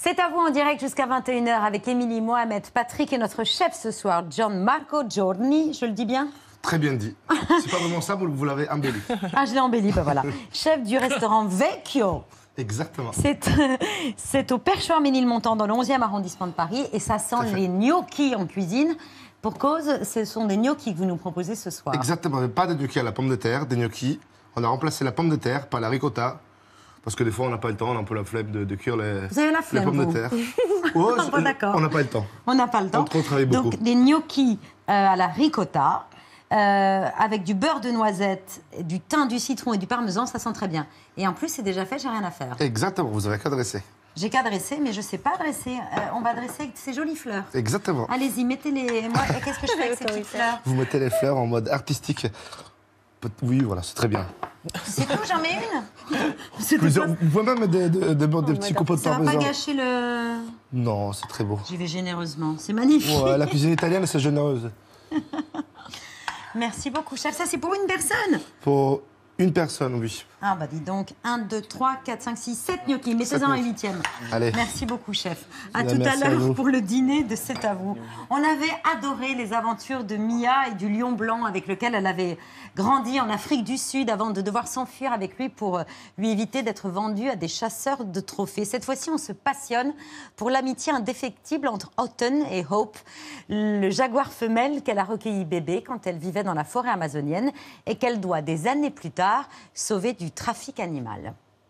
C'est à vous en direct jusqu'à 21 h avec Émilie, Mohamed, Patrick et notre chef ce soir, Gianmarco Giorni. Je le dis bien? Très bien dit. C'est pas vraiment ça, vous l'avez embelli. Ah, je l'ai embelli, ben voilà. Chef du restaurant Vecchio. Exactement. C'est au Perchoir Ménilmontant dans le 11e arrondissement de Paris et ça sent les gnocchis en cuisine. Pour cause, ce sont des gnocchis que vous nous proposez ce soir. Exactement, pas de gnocchis à la pomme de terre, des gnocchis. On a remplacé la pomme de terre par la ricotta. Parce que des fois, on n'a pas le temps, on a un peu la flemme de cuire vous avez la flemme, les pommes de terre. Oh, bon, d'accord. On n'a pas le temps. On n'a pas le temps. On travaille beaucoup. Donc, des gnocchis à la ricotta, avec du beurre de noisette, du thym, du citron et du parmesan, ça sent très bien. Et en plus, c'est déjà fait, j'ai rien à faire. Exactement, vous avez qu'à dresser. J'ai qu'à dresser, mais je ne sais pas dresser. On va dresser avec ces jolies fleurs. Exactement. Allez-y, mettez-les. Moi, qu'est-ce que je fais avec ces petites fleurs? Vous mettez les fleurs en mode artistique. Oui, voilà, c'est très bien. C'est tout, j'en mets une. Vous pouvez même mettre des petits copeaux de parmesan. Ça va pas gâcher le... Non, c'est très beau. J'y vais généreusement, c'est magnifique. Ouais, la cuisine italienne, c'est généreuse. Merci beaucoup, chef. Ça, c'est pour une personne? Pour une personne, oui. Ah, bah dis donc, 1, 2, 3, 4, 5, 6, 7 gnocchis. Mettez-en un 8e. Allez. Merci beaucoup, chef. À tout à l'heure pour le dîner de C'est à vous. On avait adoré les aventures de Mia et du lion blanc avec lequel elle avait grandi en Afrique du Sud avant de devoir s'enfuir avec lui pour lui éviter d'être vendue à des chasseurs de trophées. Cette fois-ci, on se passionne pour l'amitié indéfectible entre Autumn et Hope, le jaguar femelle qu'elle a recueilli bébé quand elle vivait dans la forêt amazonienne et qu'elle doit des années plus tard sauver du trafic animal.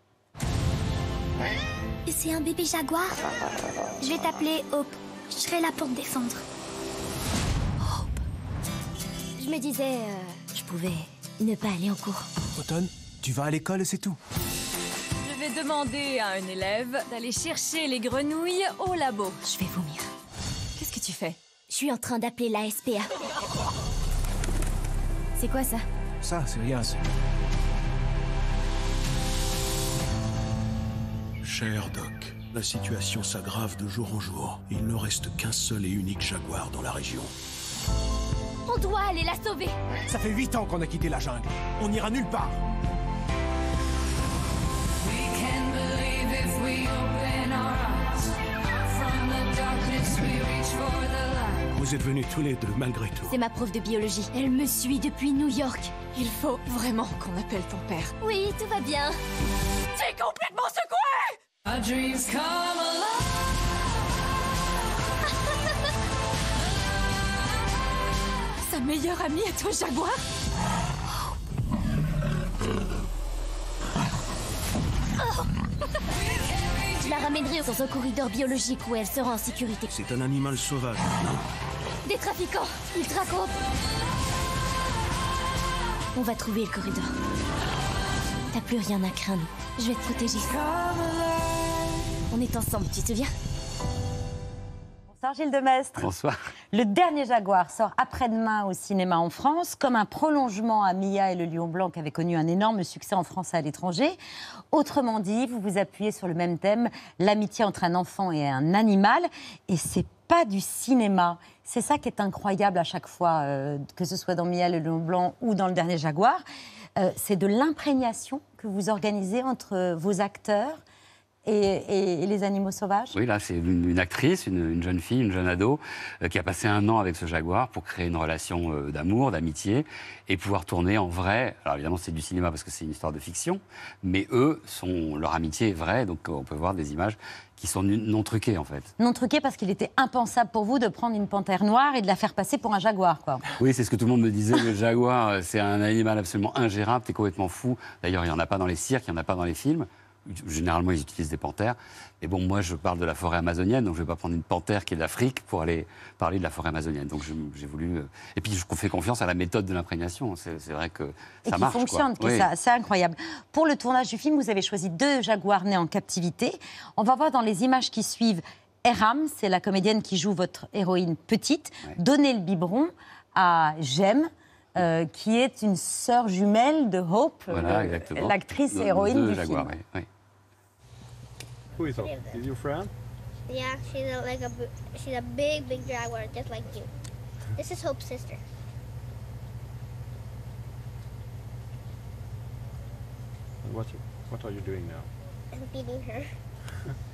C'est un bébé jaguar. Je vais t'appeler Hope. Je serai là pour te défendre. Hope. Je me disais, je pouvais ne pas aller en cours. Autumn, tu vas à l'école et c'est tout. Je vais demander à un élève d'aller chercher les grenouilles au labo. Je vais vomir. Qu'est-ce que tu fais? Je suis en train d'appeler la SPA. C'est quoi ça? Ça, c'est rien. Cher Doc, la situation s'aggrave de jour en jour. Il ne reste qu'un seul et unique jaguar dans la région. On doit aller la sauver. Ça fait 8 ans qu'on a quitté la jungle. On n'ira nulle part. Vous êtes venus tous les deux, malgré tout. C'est ma prof de biologie. Elle me suit depuis New York. Il faut vraiment qu'on appelle ton père. Oui, tout va bien. T'es complètement secoué! Our dreams come alive. Sa meilleure amie est un jaguar? Je la ramènerai dans un corridor biologique où elle sera en sécurité. C'est un animal sauvage. Des trafiquants, ils traquent. On va trouver le corridor. T'as plus rien à craindre. Je vais te protéger. On est ensemble, tu te souviens? Bonsoir Gilles Demestre. Bonsoir. Le dernier Jaguar sort après-demain au cinéma en France, comme un prolongement à Mia et le Lion Blanc qui avait connu un énorme succès en France et à l'étranger. Autrement dit, vous vous appuyez sur le même thème, l'amitié entre un enfant et un animal. Et c'est pas du cinéma. C'est ça qui est incroyable à chaque fois, que ce soit dans Mia et le Lion Blanc ou dans le dernier Jaguar. C'est de l'imprégnation que vous organisez entre vos acteurs et les animaux sauvages? Oui, là, c'est une actrice, une jeune fille, une jeune ado, qui a passé 1 an avec ce jaguar pour créer une relation d'amour, d'amitié, et pouvoir tourner en vrai. Alors évidemment, c'est du cinéma parce que c'est une histoire de fiction, mais leur amitié est vraie, donc on peut voir des images qui sont non truquées, en fait. Non truquées parce qu'il était impensable pour vous de prendre une panthère noire et de la faire passer pour un jaguar, quoi. Oui, c'est ce que tout le monde me disait, le jaguar, c'est un animal absolument ingérable, t'es complètement fou. D'ailleurs, il n'y en a pas dans les cirques, il n'y en a pas dans les films. Généralement, ils utilisent des panthères. Et bon, moi, je parle de la forêt amazonienne, donc je ne vais pas prendre une panthère qui est d'Afrique pour aller parler de la forêt amazonienne. Donc j'ai voulu... Et puis, je fais confiance à la méthode de l'imprégnation. C'est vrai que ça marche. Et qui fonctionne, oui. C'est incroyable. Pour le tournage du film, vous avez choisi 2 jaguars nés en captivité. On va voir dans les images qui suivent Eram, c'est la comédienne qui joue votre héroïne petite, donner le biberon à Jem, qui est une sœur jumelle de Hope, voilà, l'actrice et héroïne du jaguars, film. Oui. Who is Hope? Is your friend? Yeah, she's a big jaguar, just like you. This is Hope's sister. What are you doing now? I'm feeding her.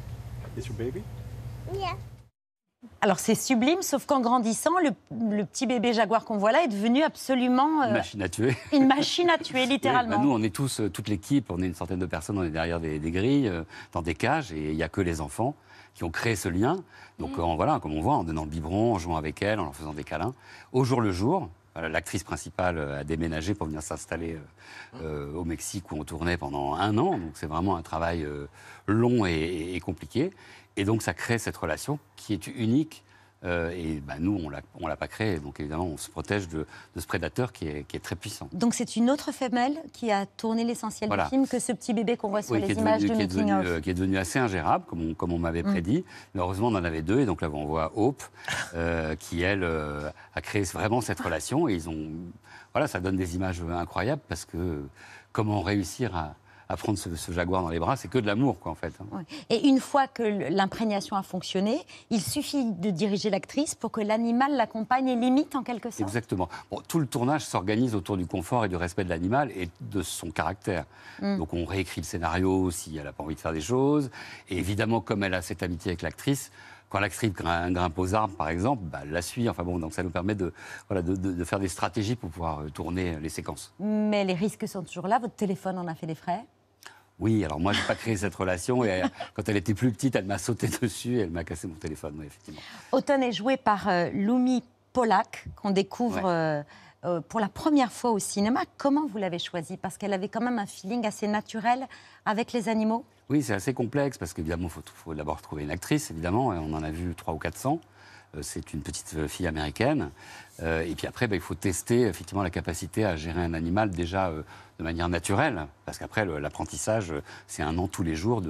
It's your baby? Yeah. Alors c'est sublime, sauf qu'en grandissant, le petit bébé jaguar qu'on voit là est devenu absolument... Une machine à tuer. Une machine à tuer, littéralement. Oui, nous, on est tous, toute l'équipe, on est une centaine de personnes, on est derrière des grilles, dans des cages, et il n'y a que les enfants qui ont créé ce lien. Donc voilà, comme on voit, en donnant le biberon, en jouant avec elle, en leur faisant des câlins. Au jour le jour, l'actrice principale a déménagé pour venir s'installer au Mexique où on tournait pendant 1 an. Donc c'est vraiment un travail long et compliqué. Et donc ça crée cette relation qui est unique. Et nous, on l'a pas créée. Donc évidemment, on se protège de ce prédateur qui est très puissant. Donc c'est une autre femelle qui a tourné l'essentiel du film que ce petit bébé qu'on voit sur les images de making of. Qui est devenu assez ingérable, comme on m'avait prédit. Mais heureusement, on en avait 2. Et donc là, on voit Hope, qui, elle, a créé vraiment cette relation. Et voilà, ça donne des images incroyables parce que comment réussir à prendre ce jaguar dans les bras, c'est que de l'amour, quoi, en fait. Ouais. Et une fois que l'imprégnation a fonctionné, il suffit de diriger l'actrice pour que l'animal l'accompagne et l'imite en quelque sorte. Exactement. Bon, tout le tournage s'organise autour du confort et du respect de l'animal et de son caractère. Donc on réécrit le scénario si elle n'a pas envie de faire des choses. Et évidemment, comme elle a cette amitié avec l'actrice, quand l'actrice grimpe aux arbres, par exemple, elle la suit. Enfin bon, donc ça nous permet de faire des stratégies pour pouvoir tourner les séquences. Mais les risques sont toujours là. Votre téléphone en a fait les frais? Oui, alors moi, je n'ai pas créé cette relation. Et quand elle était plus petite, elle m'a sauté dessus et elle m'a cassé mon téléphone, oui, effectivement. Autumn est jouée par Lumi Polak, qu'on découvre pour la première fois au cinéma. Comment vous l'avez choisie? Parce qu'elle avait quand même un feeling assez naturel avec les animaux. Oui, c'est assez complexe parce qu'évidemment, il faut d'abord trouver une actrice, évidemment. On en a vu 300 ou 400. C'est une petite fille américaine. Et puis après, il faut tester effectivement la capacité à gérer un animal déjà de manière naturelle. Parce qu'après, l'apprentissage, c'est 1 an tous les jours.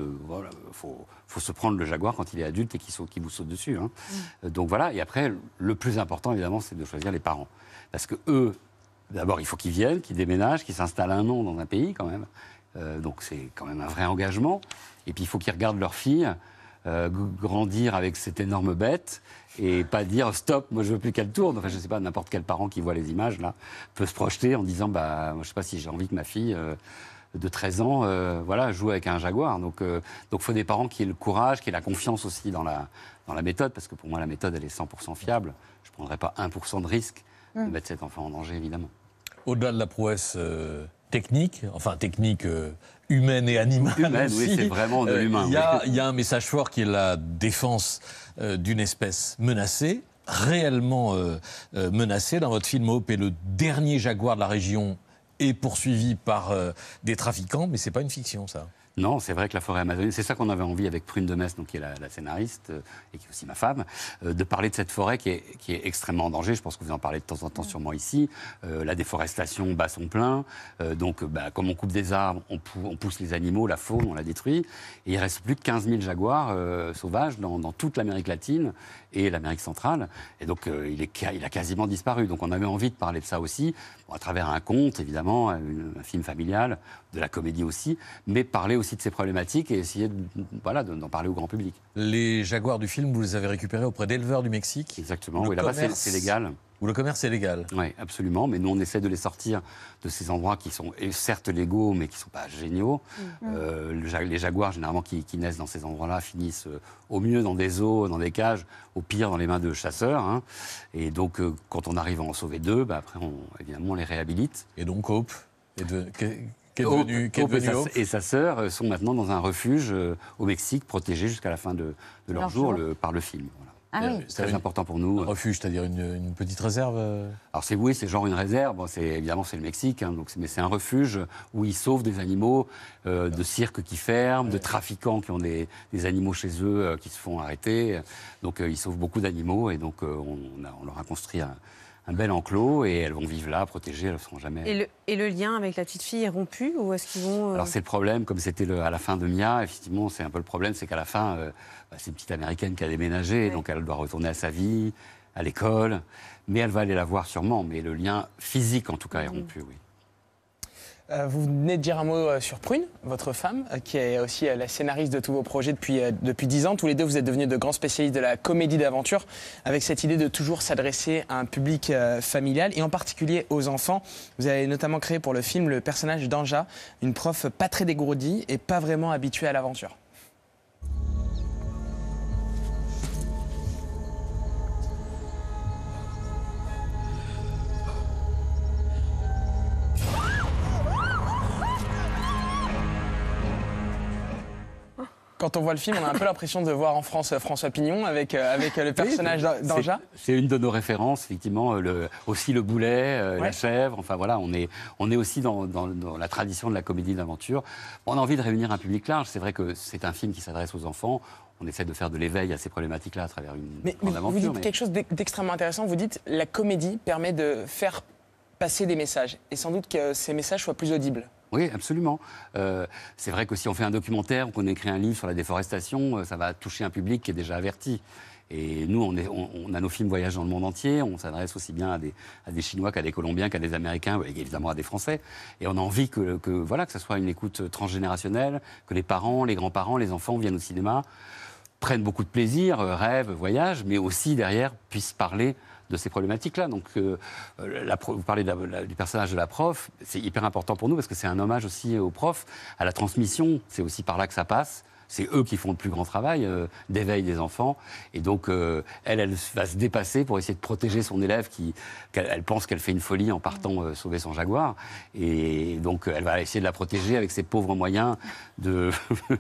Faut se prendre le jaguar quand il est adulte et qu'il vous saute dessus. Hein. Donc voilà. Et après, le plus important, évidemment, c'est de choisir les parents. Parce que eux, d'abord, il faut qu'ils viennent, qu'ils déménagent, qu'ils s'installent 1 an dans un pays quand même. Donc c'est quand même un vrai engagement. Et puis il faut qu'ils regardent leur fille grandir avec cette énorme bête et pas dire stop, moi je veux plus qu'elle tourne. Enfin je sais pas, n'importe quel parent qui voit les images là peut se projeter en disant moi, je sais pas si j'ai envie que ma fille de 13 ans joue avec un jaguar. Donc faut des parents qui aient le courage, qui aient la confiance aussi dans la méthode, parce que pour moi la méthode elle est 100% fiable. Je prendrais pas 1% de risque de mettre cet enfant en danger, évidemment. Au-delà de la prouesse technique, humaine et animale humaine, aussi, oui, c'est vraiment de l'humain. Il y a un message fort qui est la défense d'une espèce menacée, réellement menacée. Dans votre film, Hope est le dernier jaguar de la région est poursuivi par des trafiquants, mais c'est pas une fiction, ça. Non, c'est vrai que la forêt amazonienne, c'est ça qu'on avait envie avec Prune de Metz, donc qui est la scénariste et qui est aussi ma femme, de parler de cette forêt qui est extrêmement en danger. Je pense que vous en parlez de temps en temps sûrement ici. La déforestation bat son plein. Donc, comme on coupe des arbres, on pousse les animaux, la faune, on la détruit. Et il reste plus de 15 000 jaguars sauvages dans toute l'Amérique latine et l'Amérique centrale. Et donc, il a quasiment disparu. Donc, on avait envie de parler de ça aussi, à travers un conte, évidemment, un film familial, de la comédie aussi, mais parler aussi de ces problématiques et essayer d'en parler au grand public. Les jaguars du film, vous les avez récupérés auprès d'éleveurs du Mexique? Exactement, oui, là-bas c'est légal. Où le commerce est légal? Oui, absolument, mais nous on essaie de les sortir de ces endroits qui sont certes légaux, mais qui ne sont pas géniaux. Les jaguars, généralement, qui naissent dans ces endroits-là, finissent au mieux dans des zoos, dans des cages, au pire dans les mains de chasseurs. Hein. Et donc, quand on arrive à en sauver 2, après, évidemment, on les réhabilite. Et donc, Hope Hope et sa sœur sont maintenant dans un refuge au Mexique, protégés jusqu'à la fin de leur jour par le film. Voilà. Ah oui. C'est très important pour nous. Un refuge, c'est-à-dire une petite réserve Alors c'est genre une réserve. Bon, évidemment, c'est le Mexique, hein, mais c'est un refuge où ils sauvent des animaux de cirques qui ferment, de trafiquants qui ont des animaux chez eux qui se font arrêter. Donc ils sauvent beaucoup d'animaux et donc on leur a construit un bel enclos et elles vont vivre là, protégées, elles ne seront jamais... Et le lien avec la petite fille est rompu ou est-ce qu'ils vont... Alors c'est le problème, comme c'était à la fin de Mia, effectivement, c'est un peu le problème, c'est qu'à la fin, c'est une petite Américaine qui a déménagé, donc elle doit retourner à sa vie, à l'école, mais elle va aller la voir sûrement, mais le lien physique en tout cas est rompu, oui. Vous venez de dire un mot sur Prune, votre femme, qui est aussi la scénariste de tous vos projets depuis 10 ans. Tous les deux, vous êtes devenus de grands spécialistes de la comédie d'aventure, avec cette idée de toujours s'adresser à un public familial, et en particulier aux enfants. Vous avez notamment créé pour le film le personnage d'Anja, une prof pas très dégourdie et pas vraiment habituée à l'aventure. Quand on voit le film, on a un peu l'impression de voir en France François Pignon avec le personnage d'Anja. C'est une de nos références, effectivement. Aussi le boulet, la chèvre. Enfin voilà, on est aussi dans la tradition de la comédie d'aventure. On a envie de réunir un public large. C'est vrai que c'est un film qui s'adresse aux enfants. On essaie de faire de l'éveil à ces problématiques-là à travers une grande aventure. Vous dites quelque chose d'extrêmement intéressant. Vous dites la comédie permet de faire passer des messages. Et sans doute que ces messages soient plus audibles. Oui, absolument. C'est vrai que si on fait un documentaire ou qu'on écrit un livre sur la déforestation, ça va toucher un public qui est déjà averti. Et nous, on a nos films voyagent dans le monde entier. On s'adresse aussi bien à des Chinois qu'à des Colombiens, qu'à des Américains, et évidemment à des Français. Et on a envie que ce soit une écoute transgénérationnelle, que les parents, les grands-parents, les enfants viennent au cinéma, prennent beaucoup de plaisir, rêvent, voyagent, mais aussi derrière puissent parler de ces problématiques-là. Donc, vous parlez du personnage de la prof, c'est hyper important pour nous parce que c'est un hommage aussi aux profs, à la transmission, c'est aussi par là que ça passe. C'est eux qui font le plus grand travail d'éveil des enfants. Et donc, elle va se dépasser pour essayer de protéger son élève elle pense qu'elle fait une folie en partant sauver son jaguar. Et donc, elle va essayer de la protéger avec ses pauvres moyens de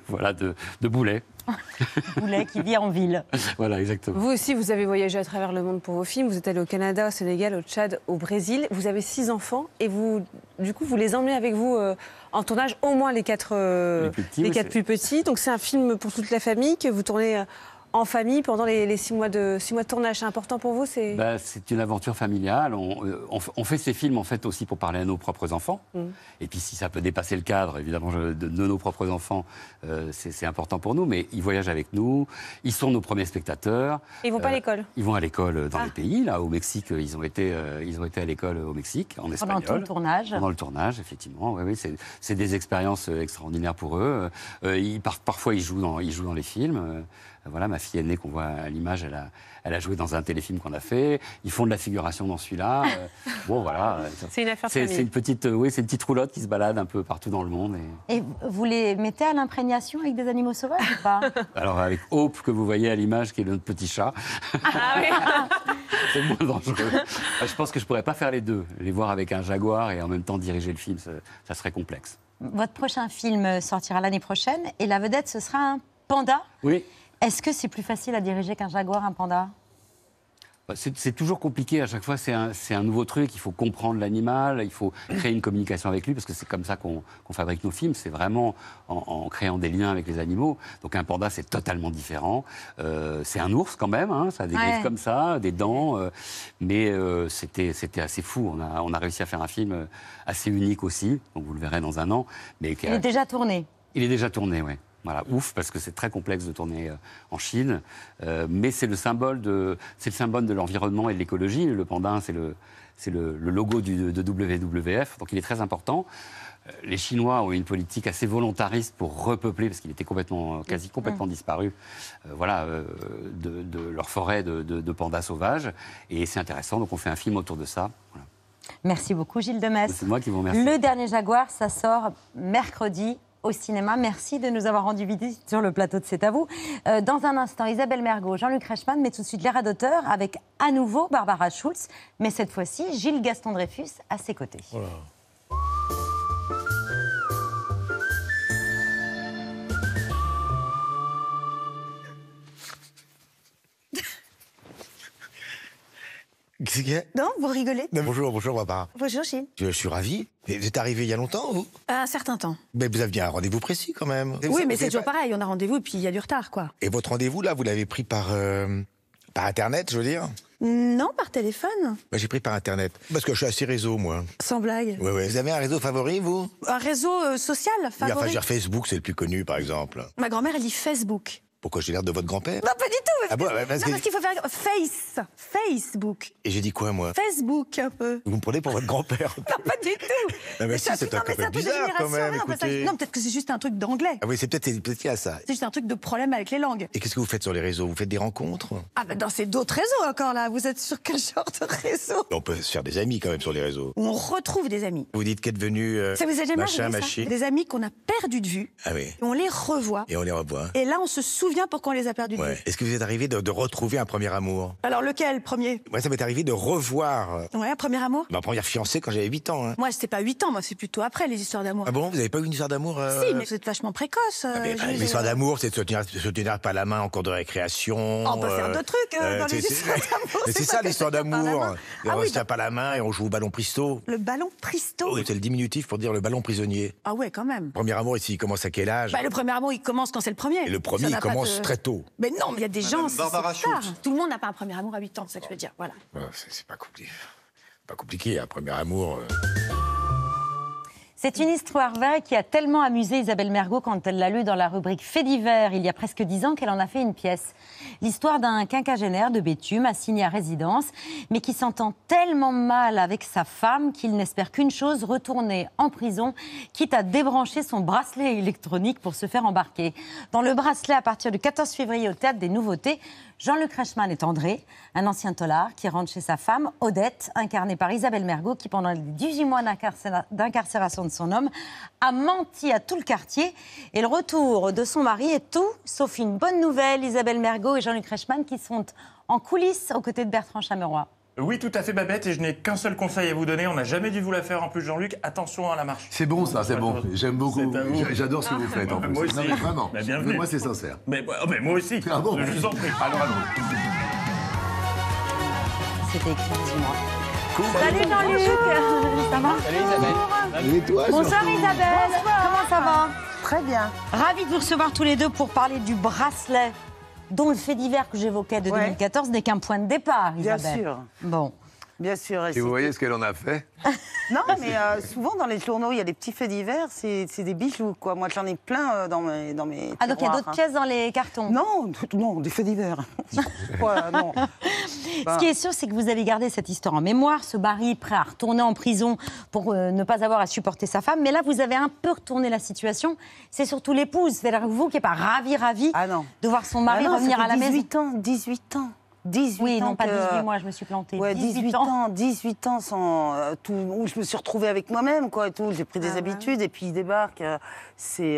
boulet. Boulet qui vit en ville. Voilà, exactement. Vous aussi, vous avez voyagé à travers le monde pour vos films. Vous êtes allé au Canada, au Sénégal, au Tchad, au Brésil. Vous avez 6 enfants et vous les emmenez avec vous en tournage, au moins les 4 plus petits. Donc c'est un film pour toute la famille que vous tournez en famille pendant les 6 mois de tournage. C'est important pour vous? C'est une aventure familiale. On fait ces films en fait aussi pour parler à nos propres enfants. Et puis si ça peut dépasser le cadre, évidemment, de nos propres enfants, c'est important pour nous. Mais ils voyagent avec nous. Ils sont nos premiers spectateurs. Et ils vont pas à l'école? Ils vont à l'école dans les pays. Là, au Mexique, ils ont été à l'école au Mexique, en espagnol. Pendant tout le tournage. Pendant le tournage, effectivement. Oui, c'est des expériences extraordinaires pour eux. Parfois, ils jouent dans les films. Voilà, ma fille aînée qu'on voit à l'image, elle a joué dans un téléfilm qu'on a fait. Ils font de la figuration dans celui-là. Bon, voilà. C'est une affaire de famille. C'est une petite roulotte qui se balade un peu partout dans le monde. Et vous les mettez à l'imprégnation avec des animaux sauvages ou pas? Alors, avec Hope, que vous voyez à l'image, qui est notre petit chat. C'est moins dangereux. Je pense que je ne pourrais pas faire les deux. Les voir avec un jaguar et en même temps diriger le film, ça serait complexe. Votre prochain film sortira l'année prochaine et la vedette, ce sera un panda. Oui. Est-ce que c'est plus facile à diriger qu'un jaguar, un panda? C'est toujours compliqué. À chaque fois, c'est un nouveau truc. Il faut comprendre l'animal, il faut créer une communication avec lui, parce que c'est comme ça qu'on fabrique nos films. C'est vraiment en créant des liens avec les animaux. Donc un panda, c'est totalement différent. C'est un ours quand même, hein, ça a des griffes comme ça, des dents. Mais c'était assez fou. On a réussi à faire un film assez unique aussi. Donc vous le verrez dans un an. Mais il est déjà tourné? Il est déjà tourné, oui. Voilà, ouf, parce que c'est très complexe de tourner en Chine, mais c'est le symbole de l'environnement et de l'écologie. Le panda, c'est le logo de WWF, donc il est très important. Les Chinois ont eu une politique assez volontariste pour repeupler, parce qu'il était quasi complètement disparu, de leur forêt de pandas sauvages, et c'est intéressant, donc on fait un film autour de ça. Voilà. Merci beaucoup, Gilles Demess. C'est moi qui vous remercie. Le Dernier Jaguar, ça sort mercredi au cinéma. Merci de nous avoir rendu visite sur le plateau de C'est à vous. Dans un instant, Isabelle Mergo, Jean-Luc Reichmann, mais tout de suite l'ère d'auteur avec à nouveau Barbara Schulz, mais cette fois-ci Gilles Gaston Dreyfus à ses côtés. Voilà. Qu'est-ce qu'il y a? Non, vous rigolez? Bonjour Barbara. Bonjour Gilles. Je suis ravi. Mais vous êtes arrivé il y a longtemps, vous? Un certain temps. Mais vous aviez un rendez-vous précis quand même. Oui, mais c'est toujours pareil, on a rendez-vous et puis il y a du retard, quoi. Et votre rendez-vous, là, vous l'avez pris par Internet, je veux dire? Non, par téléphone. J'ai pris par Internet. Parce que je suis assez réseau, moi. Sans blague. Oui. Vous avez un réseau favori, vous? Un réseau social favori? Oui, enfin, je veux dire Facebook, c'est le plus connu, par exemple. Ma grand-mère, elle dit Facebook. Pourquoi j'ai l'air de votre grand-père? Non, pas du tout. Ah bon, parce qu'il faut faire Facebook. Et j'ai dit quoi, moi? Facebook, un peu. Vous me prenez pour votre grand-père? Non, pas du tout. Non, mais si, c'est un peu bizarre, quand même, écoutez. Non, peut-être que c'est juste un truc d'anglais. Ah oui, c'est peut-être qu'il y a ça. C'est juste un truc de problème avec les langues. Et qu'est-ce que vous faites sur les réseaux? Vous faites des rencontres? Ah ben, c'est d'autres réseaux encore, là. Vous êtes sur quel genre de réseau? On peut se faire des amis, quand même, sur les réseaux. On retrouve des amis. Vous dites qu'est devenu ça vous a jamais arrivé, ça? Des amis qu'on a perdu de vue. Ah oui. Et on les revoit. Et on les revoit. Et là, on se souvient souviens pourquoi on les a perdus de vue. Est-ce que vous êtes arrivé de retrouver un premier amour? Alors lequel, premier? Moi, ça m'est arrivé de revoir Ouais, un premier amour? ma première fiancée quand j'avais 8 ans. Hein. Moi, c'était pas 8 ans, moi, c'est plutôt après les histoires d'amour. Ah bon, vous n'avez pas eu une histoire d'amour Si, mais c'est vachement précoce. L'histoire d'amour, c'est de se tenir pas la main en cours de récréation. On peut faire d'autres trucs dans les histoires d'amour. C'est ça l'histoire d'amour. On se tient pas la main et on joue au ballon pristo. Le ballon pristo? Oui, c'est le diminutif pour dire le ballon prisonnier. Ah ouais, quand même. Premier amour, ici, il commence à quel âge? Le premier amour, il commence quand c'est le premier. Et le premier, il commence très tôt. Mais non, mais il y a des gens, c'est Barbara tard. Tout le monde n'a pas un premier amour à 8 ans, c'est ça que je veux dire. Voilà. C'est pas compliqué. Pas compliqué, un premier amour. C'est une histoire vraie qui a tellement amusé Isabelle Mergo quand elle l'a lue dans la rubrique Faits divers il y a presque 10 ans qu'elle en a fait une pièce. L'histoire d'un quinquagénaire de Béthune assigné à résidence, mais qui s'entend tellement mal avec sa femme qu'il n'espère qu'une chose, retourner en prison, quitte à débrancher son bracelet électronique pour se faire embarquer. Dans le bracelet, à partir du 14 février au Théâtre des Nouveautés, Jean-Luc Reichmann est André, un ancien tôlard qui rentre chez sa femme, Odette, incarnée par Isabelle Mergo, qui pendant les 18 mois d'incarcération de son homme, a menti à tout le quartier. Et le retour de son mari est tout, sauf une bonne nouvelle. Isabelle Mergo et Jean-Luc Reichmann qui sont en coulisses aux côtés de Bertrand Chameroy. Oui, tout à fait, Babette, et je n'ai qu'un seul conseil à vous donner. On n'a jamais dû vous la faire en plus, Jean-Luc. Attention à la marche. C'est bon, ça, c'est bon. J'aime beaucoup. J'adore ce que vous faites, en plus. Moi aussi. Non, mais vraiment. Bah, bienvenue. Mais moi, c'est sincère. Mais moi aussi. Ah bon? Je vous en prie. Alors, C'était écrit, dis-moi. Cool. Salut Jean-Luc. Ça va? Salut Isabelle. Et toi, Bonsoir Isabelle. Comment ça va? Très bien. Ravie de vous recevoir tous les deux pour parler du bracelet dont le fait divers que j'évoquais de 2014 n'est qu'un point de départ, Isabelle. Bien sûr. Bon. Bien sûr. Et vous voyez ce qu'elle en a fait? Non, mais souvent dans les journaux, il y a des petits faits divers, c'est des bijoux, quoi. Moi, j'en ai plein dans mes Ah, donc il y a tiroirs, d'autres pièces dans les cartons? Non, des faits divers. Non. Ce qui est sûr, c'est que vous avez gardé cette histoire en mémoire, ce mari prêt à retourner en prison pour ne pas avoir à supporter sa femme. Mais là, vous avez un peu retourné la situation. C'est surtout l'épouse, c'est-à-dire vous qui n'êtes pas ravie de voir son mari revenir à la maison. 18 ans. 18 oui, ans non, pas 18 mois, je me suis plantée. Ouais, 18 ans sans tout, où je me suis retrouvée avec moi-même, quoi, et tout. J'ai pris des habitudes, et puis il débarque. C'est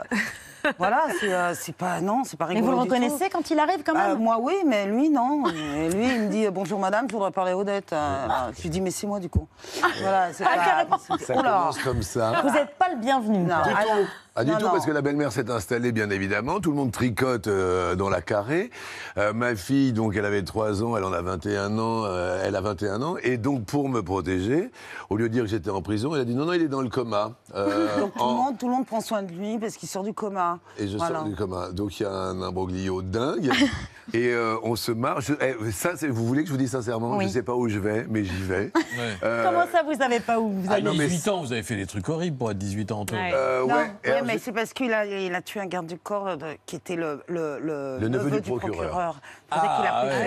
voilà, c'est pas rigolo. Mais vous le reconnaissez quand il arrive, quand même? Moi, oui, mais lui, non. Et lui, il me dit bonjour madame, je voudrais parler à Odette. Je lui dis mais c'est moi du coup. Voilà, c'est carrément. Ça commence comme ça. Vous n'êtes pas le bienvenu. Non. Ah, du tout, parce que la belle-mère s'est installée, bien évidemment. Tout le monde tricote dans la carrée. Ma fille, donc, elle avait 3 ans, elle en a 21 ans, elle a 21 ans. Et donc, pour me protéger, au lieu de dire que j'étais en prison, elle a dit non, il est dans le coma. Donc, tout le monde prend soin de lui parce qu'il sort du coma. Et je sors du coma. Donc, il y a un imbroglio dingue. Et on se marre. Vous voulez que je vous dise sincèrement, je ne sais pas où je vais, mais j'y vais. Comment ça, vous ne savez pas où vous allez? 18 ans, vous avez fait des trucs horribles pour être 18 ans. Mais c'est parce qu'il a tué un garde du corps qui était le neveu du procureur. Faudrait qu'il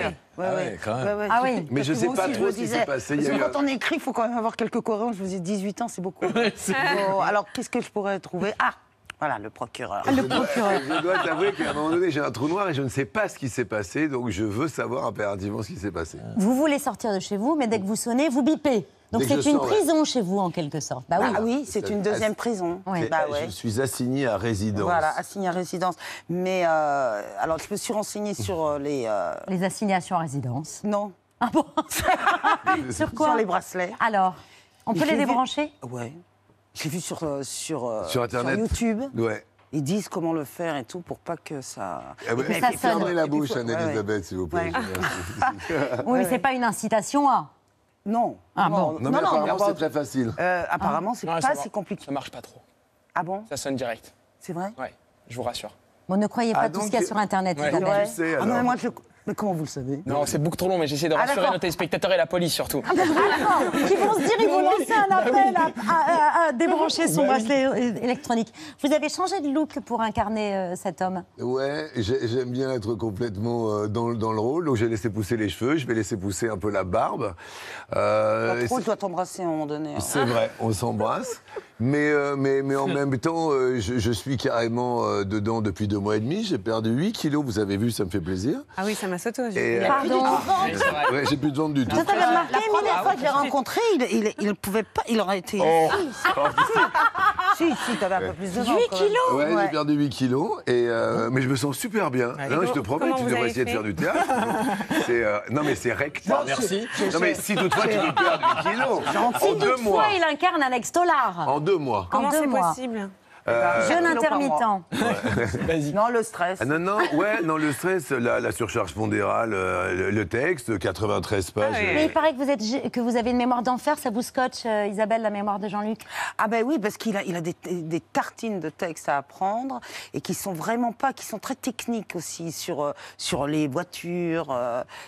a préféré. Ah oui. Mais je ne sais pas trop ce qui s'est passé. Parce que quand on écrit, il faut quand même avoir quelques cohérents. Je vous dis 18 ans, c'est beaucoup. Alors, qu'est-ce que je pourrais trouver? Voilà, le procureur. Je dois t'avouer qu'à un moment donné, j'ai un trou noir et je ne sais pas ce qui s'est passé, donc je veux savoir impérativement ce qui s'est passé. Vous voulez sortir de chez vous, mais dès que vous sonnez, vous bipez. Donc c'est une prison chez vous, en quelque sorte. Oui, c'est une deuxième prison. Je suis assigné à résidence. Voilà, assigné à résidence. Mais alors, je me suis renseignée sur les... Les assignations à résidence? Non. Ah bon? Sur quoi? Sur les bracelets. Alors, on peut les débrancher? Ouais. J'ai vu sur Internet. sur YouTube. Ouais. Ils disent comment le faire et tout pour pas que ça... Fermez la bouche, Anne-Elisabeth, s'il vous plaît. Oui, mais c'est pas une incitation à... Non. Ah bon? Non, mais apparemment, c'est très facile. Apparemment, c'est pas si compliqué. Ça marche pas trop. Ah bon? Ça sonne direct. C'est vrai? Ouais, je vous rassure. Bon, ne croyez pas tout ce qu'il y a sur Internet, Isabelle. Non, mais moi, mais comment vous le savez? Non, c'est beaucoup trop long, mais j'essaie de rassurer nos téléspectateurs et la police surtout. Qui vont se dire, ils vont lancer un appel à débrancher son bracelet électronique. Vous avez changé de look pour incarner cet homme? Ouais, j'aime bien être complètement dans le rôle, donc j'ai laissé pousser les cheveux, je vais laisser pousser un peu la barbe. Je dois t'embrasser à un moment donné. C'est vrai, on s'embrasse. Mais en même temps, je suis carrément dedans depuis 2 mois et demi. J'ai perdu 8 kilos, vous avez vu, ça me fait plaisir. Ah oui, ça m'a sauté aux yeux. Pardon. Ouais, j'ai plus de ventre du tout. La première fois que je l'ai rencontré, il pouvait pas, il aurait été... Si, t'avais un peu plus de 8 kilos. Ouais, j'ai perdu 8 kilos, mais je me sens super bien. Non, je te promets, tu devrais essayer de faire du théâtre. Non, mais c'est rectal. Merci. Non, mais si toutefois tu veux perdre 8 kilos, en 2 mois. Il incarne Alex Tollard. En 2 mois. Comment c'est possible? Jeûne intermittent. Non, le stress. Non, le stress, la surcharge pondérale, le texte, 93 pages. Mais il paraît que vous avez une mémoire d'enfer, ça vous scotche, Isabelle, la mémoire de Jean-Luc? Ah ben oui, parce qu'il a des tartines de textes à apprendre et qui sont vraiment pas, qui sont très techniques aussi sur les voitures,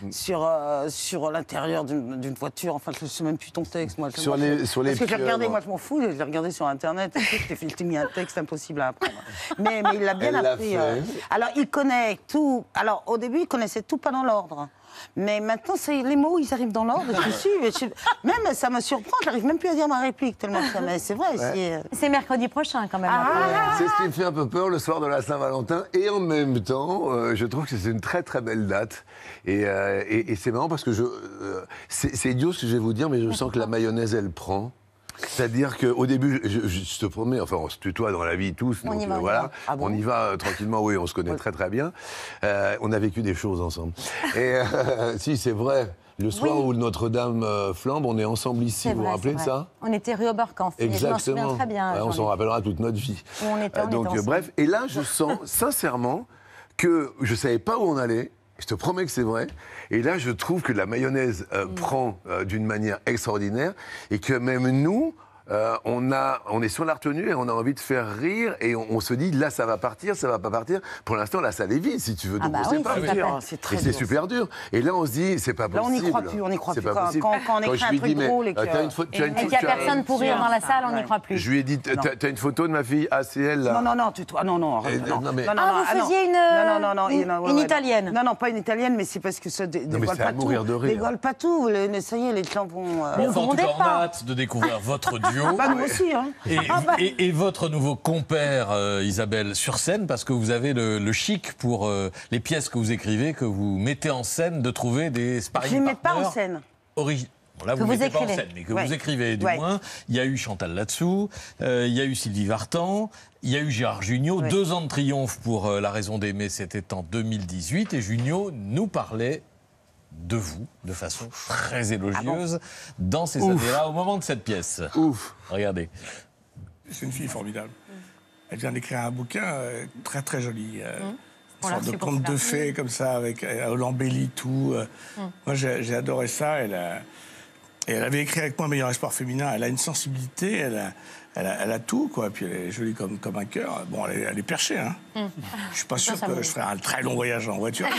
sur l'intérieur d'une voiture. Enfin, je ne sais même plus ton texte, moi. Sur les parce que j'ai regardé, moi je m'en fous, j'ai regardé sur Internet, je t'ai mis un texte impossible à apprendre. Mais il l'a bien appris. Alors, il connaît tout. Alors, au début, il connaissait tout pas dans l'ordre. Mais maintenant, les mots, ils arrivent dans l'ordre. Je suis. Même, ça me surprend. J'arrive même plus à dire ma réplique tellement que ça. Mais c'est vrai. Ouais. C'est mercredi prochain, quand même. C'est ce qui me fait un peu peur le soir de la Saint-Valentin. Et en même temps, je trouve que c'est une très très belle date. Et c'est marrant parce que c'est idiot ce que je vais vous dire, mais je sens que la mayonnaise, elle prend. C'est-à-dire qu'au début, je te promets, enfin on se tutoie dans la vie tous, donc voilà, on y va tranquillement, oui, on se connaît très très bien. On a vécu des choses ensemble. Et si, c'est vrai, le soir où Notre-Dame flambe, on est ensemble ici, vous vous rappelez de ça? On était rue Oberkampf, exactement. Je m'en souviens très bien. On s'en rappellera toute notre vie. On était bref, et là je sens sincèrement que je ne savais pas où on allait. Je te promets que c'est vrai. Et là, je trouve que la mayonnaise prend d'une manière extraordinaire et que même nous, on est sur la retenue et on a envie de faire rire et on se dit, là, ça va partir, ça va pas partir. Pour l'instant, la salle est vide, si tu veux. Donc, on sait pas. C'est très et c'est super dur. Et là, on se dit, c'est pas possible. Là, on n'y croit plus, on n'y croit plus. Quand on écrit un truc drôle et qu'il n'y a personne pour rire dans la salle, on n'y croit plus. Je lui ai dit, t'as une photo de ma fille ACL là? Non, tutoie. Non. Vous faisiez une italienne? Non, pas une italienne, mais c'est parce que ça dévoile pas tout. Dévoile pas tout. Ça y est, les gens vont. En tout cas, on a hâte de découvrir votre duo. Bah, nous aussi, hein. Et votre nouveau compère, Isabelle, sur scène, parce que vous avez le chic pour les pièces que vous écrivez, que vous mettez en scène, de trouver des sparring partners. Je ne mets pas en scène. Là, vous ne mettez pas en scène, mais que vous écrivez, du moins. Il y a eu Chantal là-dessous, il y a eu Sylvie Vartan, il y a eu Gérard Jugnot. 2 ans de triomphe pour La raison d'aimer, c'était en 2018. Et Jugnot nous parlait de vous, de façon très élogieuse, dans ces années-là, au moment de cette pièce. Ouf. Regardez. C'est une fille formidable. Elle vient d'écrire un bouquin très très joli. Une sorte de conte de fées comme ça, avec elle embellit tout. Moi, j'ai adoré ça. Elle avait écrit avec moi Meilleur espoir féminin. Elle a une sensibilité, elle a tout, quoi. Puis elle est jolie comme un cœur. Bon, elle est perchée, hein. Je suis pas sûr que je ferai un très long voyage en voiture.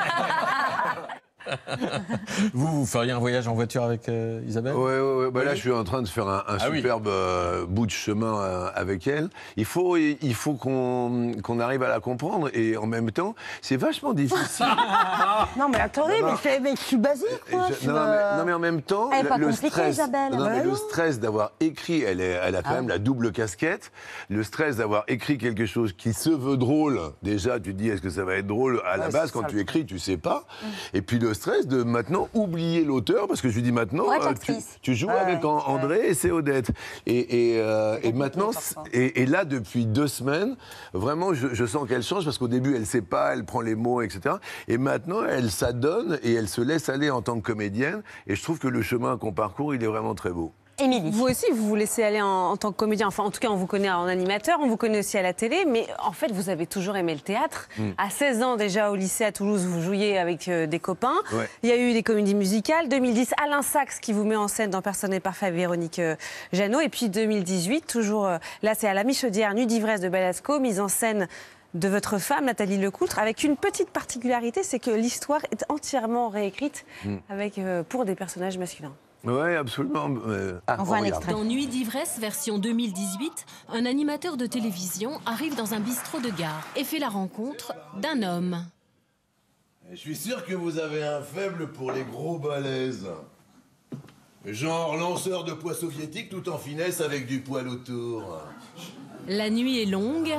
Vous feriez un voyage en voiture avec Isabelle? Oui. Bah là, je suis en train de faire un superbe bout de chemin avec elle. Il faut qu'on arrive à la comprendre et en même temps, c'est vachement difficile. Non, mais attendez, mais je suis basique, quoi. Non, mais en même temps, le stress. Isabelle. Le stress d'avoir écrit, elle a quand même la double casquette. Le stress d'avoir écrit quelque chose qui se veut drôle. Déjà, tu te dis, est-ce que ça va être drôle à la base quand tu écris, tu sais pas. Et puis le stress de maintenant oublier l'auteur, parce que je lui dis maintenant, tu joues avec André et c'est Odette. Et maintenant, et là, depuis 2 semaines, vraiment, je sens qu'elle change, parce qu'au début, elle sait pas, elle prend les mots, etc. Et maintenant, elle s'adonne et elle se laisse aller en tant que comédienne. Et je trouve que le chemin qu'on parcourt, il est vraiment très beau. Émilie. Vous aussi, vous vous laissez aller en tant que comédien. Enfin, en tout cas, on vous connaît en animateur, on vous connaît aussi à la télé. Mais en fait, vous avez toujours aimé le théâtre. À 16 ans, déjà, au lycée à Toulouse, vous jouiez avec des copains. Il y a eu des comédies musicales. 2010, Alain Sachs qui vous met en scène dans Personne n'est parfait, Véronique Jeannot. Et puis 2018, toujours, là, c'est à la Michaudière, Nuit d'ivresse de Belasco, mise en scène de votre femme, Nathalie Lecoultre, avec une petite particularité, c'est que l'histoire est entièrement réécrite pour des personnages masculins. Oui, absolument. On voit un extrait. Dans Nuit d'ivresse, version 2018, un animateur de télévision arrive dans un bistrot de gare et fait la rencontre d'un homme. Je suis sûr que vous avez un faible pour les gros balèzes. Genre lanceur de poids soviétique tout en finesse avec du poil autour. La nuit est longue.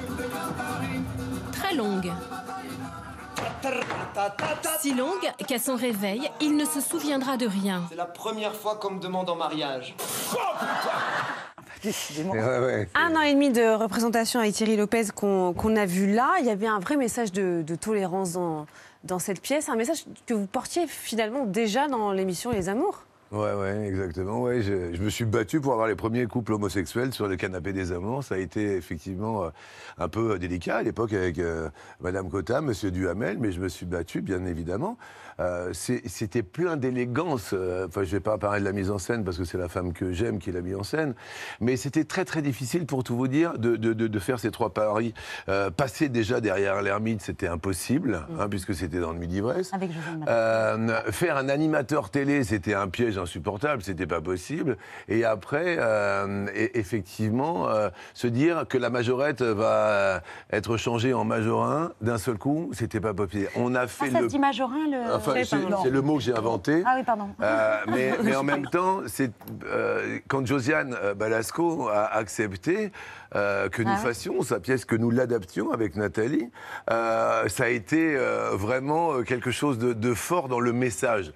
Très longue. Si longue qu'à son réveil, il ne se souviendra de rien. C'est la première fois qu'on me demande en mariage. Décidément. 1 an et demi de représentation avec Thierry Lopez qu'on a vu là. Il y avait un vrai message de tolérance dans cette pièce, un message que vous portiez finalement déjà dans l'émission Les Amours. Ouais, exactement. Ouais, je me suis battu pour avoir les premiers couples homosexuels sur le canapé des Amours. Ça a été effectivement un peu délicat à l'époque avec Madame Cotta, Monsieur Duhamel, mais je me suis battu, bien évidemment. C'était plein d'élégance. Enfin, je vais pas parler de la mise en scène parce que c'est la femme que j'aime qui l'a mis en scène, mais c'était très très difficile pour tout vous dire de faire ces 3 paris. Passer déjà derrière l'ermite, c'était impossible, puisque c'était dans le Midi-Brest. Avec José faire un animateur télé, c'était un piège insupportable, c'était pas possible. Et après, effectivement, se dire que la majorette va être changée en majorin d'un seul coup, c'était pas possible. On a fait ça se dit majorin, Enfin, c'est le mot que j'ai inventé. Ah oui, pardon. Mais en même temps, quand Josiane Balasco a accepté que nous fassions sa pièce, que nous l'adaptions avec Nathalie, ça a été vraiment quelque chose de fort dans le message.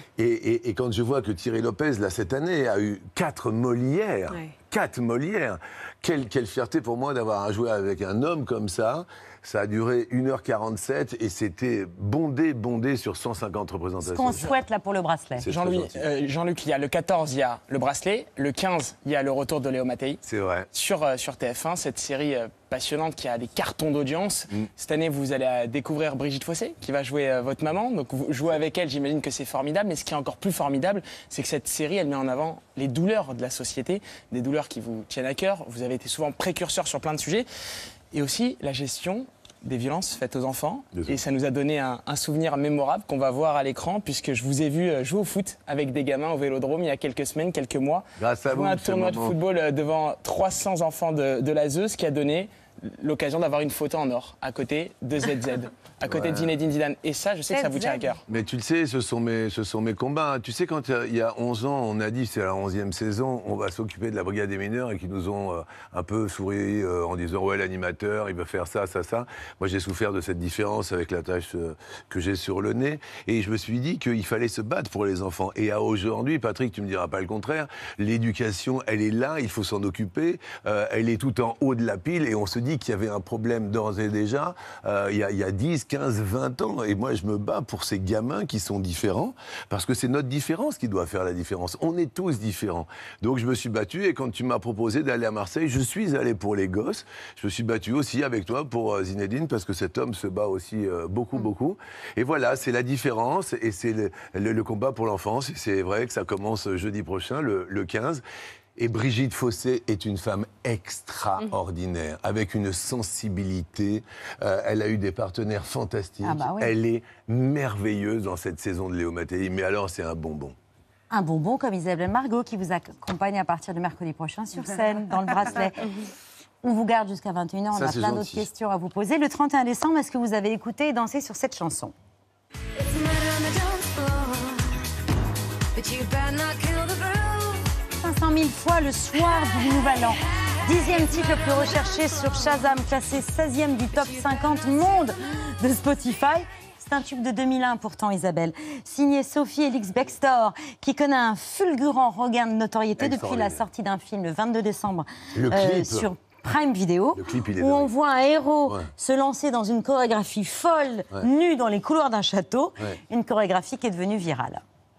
Et quand je vois que Thierry Lopez, là, cette année, a eu 4 Molières, 4 Molières, quelle fierté pour moi d'avoir à jouer avec un homme comme ça. Ça a duré 1h47 et c'était bondé sur 150 représentations. Ce qu'on souhaite là pour le bracelet. Jean-Luc, il y a le 14, il y a le bracelet. Le 15, il y a le retour de Léo Mattei. C'est vrai. Sur TF1, cette série passionnante qui a des cartons d'audience. Cette année, vous allez découvrir Brigitte Fossé, qui va jouer votre maman. Donc, vous jouez avec elle, j'imagine que c'est formidable. Mais ce qui est encore plus formidable, c'est que cette série, elle met en avant les douleurs de la société, des douleurs qui vous tiennent à cœur. Vous avez été souvent précurseur sur plein de sujets. Et aussi la gestion des violences faites aux enfants. Et ça nous a donné un souvenir mémorable qu'on va voir à l'écran, puisque je vous ai vu jouer au foot avec des gamins au Vélodrome il y a quelques semaines, quelques mois. Grâce à vous, un tournoi de football devant 300 enfants de la Zeus, qui a donné l'occasion d'avoir une photo en or à côté de ZZ, à côté de Zinedine Zidane. Et ça, je sais que ça vous tient à cœur. Mais tu le sais, ce sont mes combats. Tu sais, quand il y a 11 ans, on a dit, c'est la 11e saison, on va s'occuper de la brigade des mineurs et qui nous ont un peu souri en disant « Ouais, l'animateur, il veut faire ça, ça, ça ». Moi, j'ai souffert de cette différence avec la tâche que j'ai sur le nez. Et je me suis dit qu'il fallait se battre pour les enfants. Et à aujourd'hui, Patrick, tu me diras pas le contraire, l'éducation, elle est là, il faut s'en occuper. Elle est tout en haut de la pile et on se dit qu'il y avait un problème d'ores et déjà il y a 10, 15, 20 ans. Et moi, je me bats pour ces gamins qui sont différents parce que c'est notre différence qui doit faire la différence. On est tous différents. Donc, je me suis battu et quand tu m'as proposé d'aller à Marseille, je suis allé pour les gosses. Je me suis battu aussi avec toi pour Zinedine parce que cet homme se bat aussi beaucoup. Et voilà, c'est la différence et c'est le combat pour l'enfance. Et c'est vrai que ça commence jeudi prochain, le 15. Et Brigitte Fossé est une femme extraordinaire, avec une sensibilité. Elle a eu des partenaires fantastiques. Elle est merveilleuse dans cette saison de Léo Mattei. Mais alors, c'est un bonbon. Un bonbon comme Isabelle Margot, qui vous accompagne à partir de mercredi prochain sur scène, dans le bracelet. On vous garde jusqu'à 21h. On a plein d'autres questions à vous poser. Le 31 décembre, est-ce que vous avez écouté et dansé sur cette chanson ? 500 000 fois le soir du Nouvel An. 10e titre le plus recherché sur Shazam, classé 16e du top 50 monde de Spotify. C'est un tube de 2001 pourtant, Isabelle. Signé Sophie Elix Bextor, qui connaît un fulgurant regain de notoriété depuis la sortie d'un film le 22 décembre sur Prime Video, où on voit un héros se lancer dans une chorégraphie folle, nu dans les couloirs d'un château. Une chorégraphie qui est devenue virale.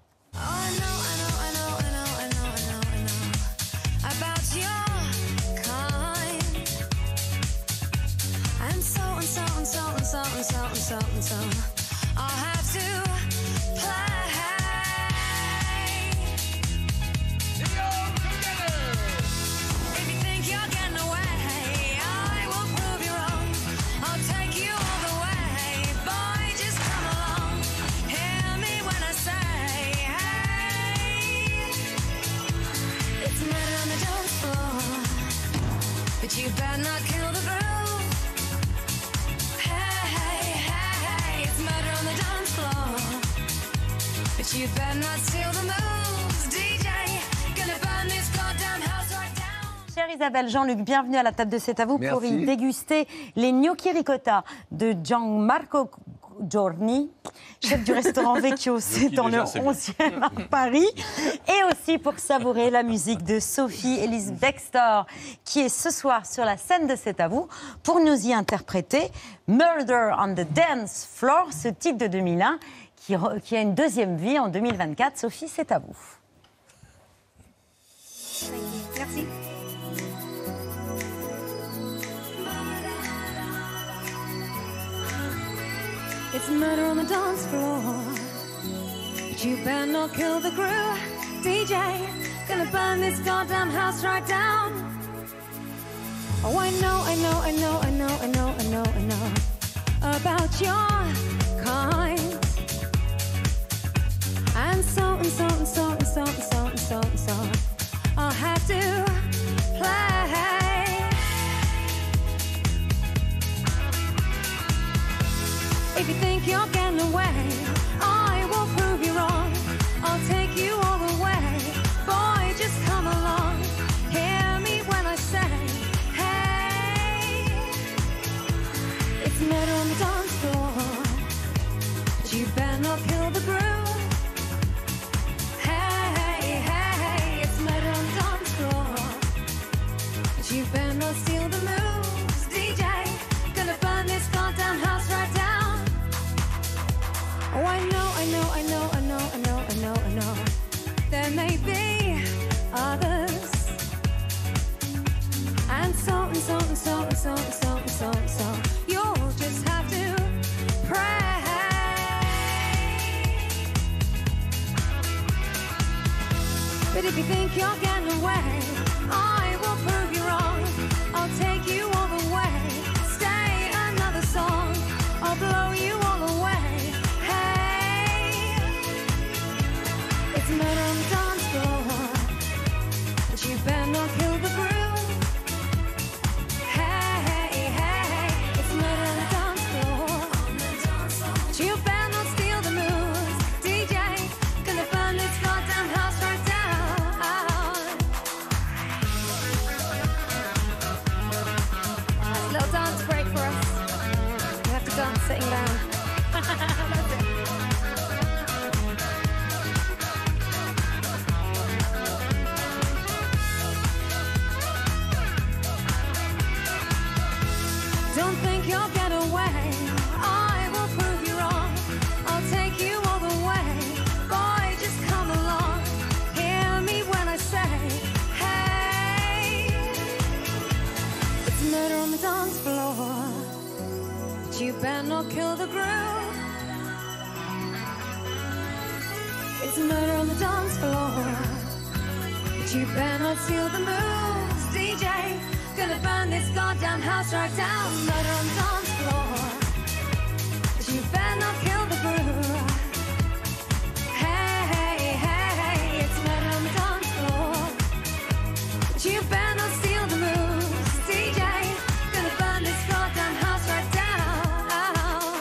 You better not kill the groove. Hey, it's murder on the dance floor. But you better not steal the moves. DJ, gonna burn this goddamn house right down. Chère Isabelle, Jean-Luc, bienvenue à la table de C'est à vous pour y déguster les gnocchi ricotta de Gianmarco Giorni, chef du restaurant Vecchio, c'est dans le 11e à Paris. Et aussi pour savourer la musique de Sophie Ellis Bextor, qui est ce soir sur la scène de C'est à vous, pour nous y interpréter Murder on the Dance Floor, ce titre de 2001, qui a une deuxième vie en 2024. Sophie, c'est à vous. Merci. It's murder on the dance floor. But you better not kill the crew. DJ, gonna burn this goddamn house right down. Oh, I know about your kind. And so I'll have to play. If you think you're getting away, I will prove you wrong. I'll take you all the way. Boy, just come along. Hear me when I say, hey, it's murder on the dance floor. But you better not kill the groove. Hey, hey, it's murder on the dance floor. But you better not steal the moves. DJ, gonna burn this goddamn house right down. Oh, I know. There may be others. And so, you'll just have to pray. But if you think you're getting away, I will prove you wrong. I'll take you all the way. Stay another song. I'll blow you all away. It's murder on the dance floor, but you better not kill the groove. Hey, hey, it's murder on the dance floor, but you better not steal the moves. DJ, gonna burn this goddamn house right down. A little dance break for us. You have to dance sitting down. That's it. Don't think you'll get away. I will prove you wrong. I'll take you all the way. Boy, just come along. Hear me when I say, hey, it's murder on the dance floor. But you better not kill the groove. It's murder on the dance floor. But you better not steal the moves, DJ. Gonna burn this goddamn house right down. Murder on the dance floor. But you better not kill the groove. Hey, hey, hey, it's murder on the dance floor. But you better not steal the moves, DJ. Gonna burn this goddamn house right down.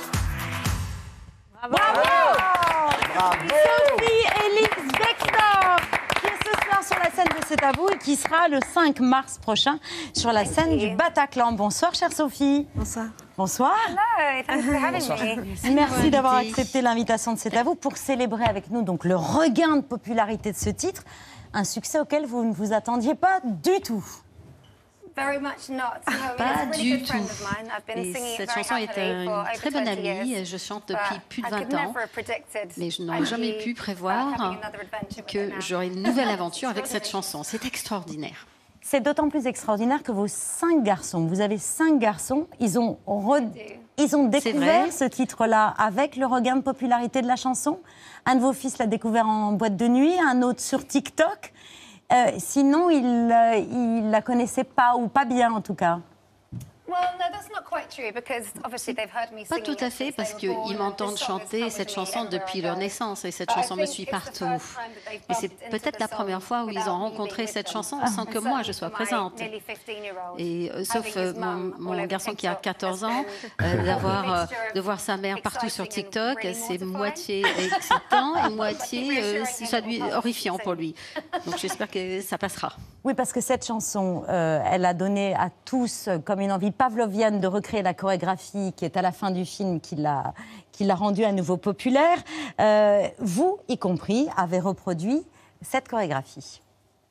Bravo! Sophie Ellis Bextor, qui est ce soir sur la scène de C'est à vous et qui sera le 5 mars prochain sur la scène du Bataclan. Bonsoir, chère Sophie. Bonsoir. Bonsoir. Hello, thanks for having me. Merci d'avoir accepté l'invitation de C'est à vous pour célébrer avec nous donc le regain de popularité de ce titre, un succès auquel vous ne vous attendiez pas du tout. Pas du tout. Et cette chanson est une très bonne amie. Je chante depuis plus de 20 ans. Mais je n'aurais jamais pu prévoir que j'aurais une nouvelle aventure avec cette chanson. C'est extraordinaire. C'est d'autant plus extraordinaire que vos 5 garçons, vous avez 5 garçons, ils ont découvert ce titre-là avec le regain de popularité de la chanson. Un de vos fils l'a découvert en boîte de nuit, un autre sur TikTok. Sinon, il la connaissait pas, ou pas bien en tout cas. Pas tout à fait, parce qu'ils m'entendent chanter cette chanson depuis leur naissance, et cette chanson me suit partout. Et c'est peut-être la première fois où ils ont rencontré cette chanson sans que moi je sois présente. Et sauf mon garçon qui a 14 ans, de voir sa mère partout sur TikTok, c'est moitié excitant et moitié horrifiant pour lui. Donc j'espère que ça passera. Oui, parce que cette chanson, elle a donné à tous comme une envie pavlovienne de recréer la chorégraphie qui est à la fin du film qui l'a rendue à nouveau populaire. Vous, y compris, avez reproduit cette chorégraphie.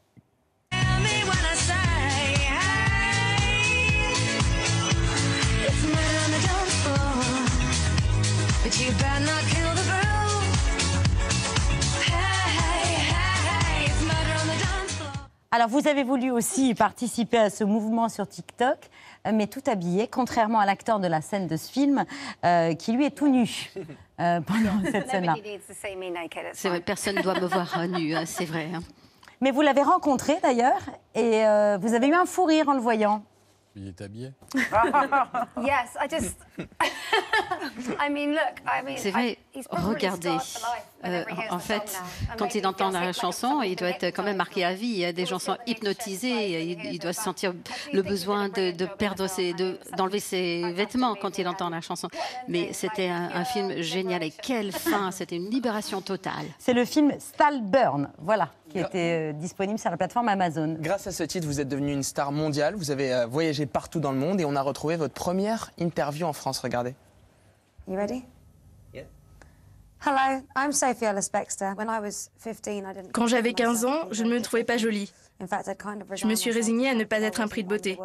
Alors, vous avez voulu aussi participer à ce mouvement sur TikTok, mais tout habillé, contrairement à l'acteur de la scène de ce film, qui lui est tout nu pendant cette scène-là. C'est vrai, personne ne doit me voir nu, c'est vrai. Mais vous l'avez rencontré d'ailleurs, et vous avez eu un fou rire en le voyant. Il est habillé. Yes, I just. I mean, look, C'est vrai, regardez. En fait, quand il entend la chanson, il doit être quand même marqué à vie. Il y a des gens sont hypnotisés. Il doit sentir le besoin de perdre d'enlever ses vêtements quand il entend la chanson. Mais c'était un film génial. Et quelle fin! C'était une libération totale. C'est le film Stallburn, voilà, qui était disponible sur la plateforme Amazon. Grâce à ce titre, vous êtes devenue une star mondiale. Vous avez voyagé partout dans le monde et on a retrouvé votre première interview en France. Regardez. You ready? Yeah. Hello, I'm Sophie Ellis-Bextor. When I was 15, I didn't. Quand j'avais 15 ans, je ne me trouvais pas jolie. Je me suis résignée à ne pas être un prix de beauté.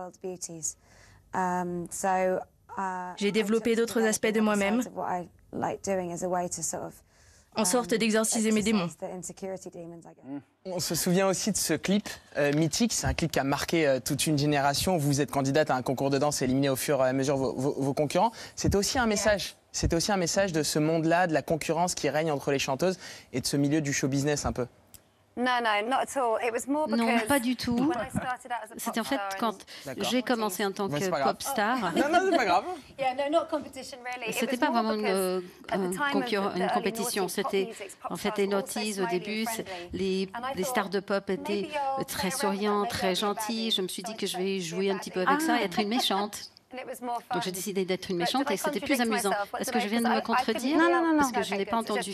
J'ai développé d'autres aspects de moi-même, en sorte d'exorciser mes démons. On se souvient aussi de ce clip mythique. C'est un clip qui a marqué toute une génération. Vous êtes candidate à un concours de danse et éliminé au fur et à mesure vos concurrents. C'était aussi un message. C'était aussi un message de ce monde-là, de la concurrence qui règne entre les chanteuses et de ce milieu du show business un peu. Non, pas du tout. C'était en fait quand j'ai commencé en tant que pop star. Non, c'est pas grave. C'était pas vraiment une compétition. C'était en fait des notices au début. Les stars de pop étaient très souriants, très gentils. Je me suis dit que je vais jouer un petit peu avec ça et être une méchante. Donc j'ai décidé d'être une méchante et c'était plus amusant. Est-ce que je viens de me contredire? Non. Parce que je n'ai pas entendu.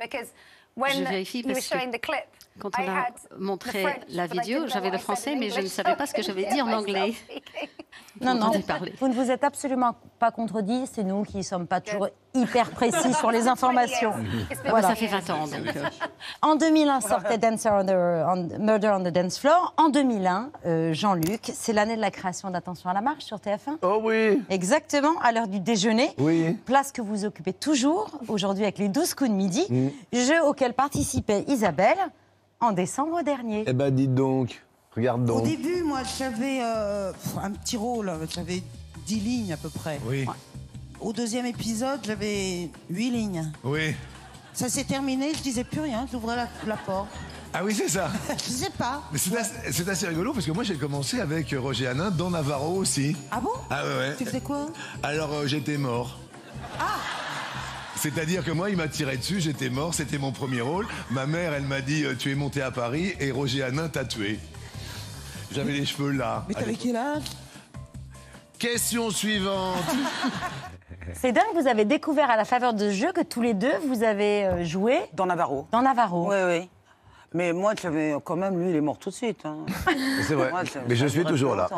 Je vérifie parce que quand on a montré la vidéo, j'avais le français, mais je ne savais pas ce que j'avais dit en anglais. Non, vous ne vous êtes absolument pas contredit. C'est nous qui ne sommes pas toujours hyper précis sur les informations. Voilà. Ça fait 20 ans. Donc. En 2001 sortait Murder on the Dance Floor. En 2001, Jean-Luc, c'est l'année de la création d'Attention à la marche sur TF1. Oh oui. Exactement, à l'heure du déjeuner. Oui. Place que vous occupez toujours, aujourd'hui avec les 12 coups de midi. Jeu auquel participait Isabelle en décembre dernier. Eh ben, dites donc. Regarde donc. Au début, moi, j'avais un petit rôle. J'avais 10 lignes à peu près. Oui. Au deuxième épisode, j'avais 8 lignes. Oui. Ça s'est terminé, je disais plus rien, j'ouvrais la porte. Ah oui, c'est ça. Je sais pas. Mais c'est assez rigolo parce que moi j'ai commencé avec Roger Hanin dans Navarro aussi. Ah bon? Ah ouais. Tu faisais quoi? Alors j'étais mort. Ah! C'est-à-dire que moi, il m'a tiré dessus, j'étais mort, c'était mon premier rôle. Ma mère, elle m'a dit, tu es monté à Paris et Roger Hanin t'a tué. J'avais les cheveux là. Mais t'avais quel âge? Question suivante. C'est dingue, vous avez découvert à la faveur de ce jeu que tous les deux, vous avez joué... Dans Navarro. Dans Navarro. Oui. Mais moi, j'avais quand même, lui, il est mort tout de suite. Hein. C'est vrai, mais je suis toujours là.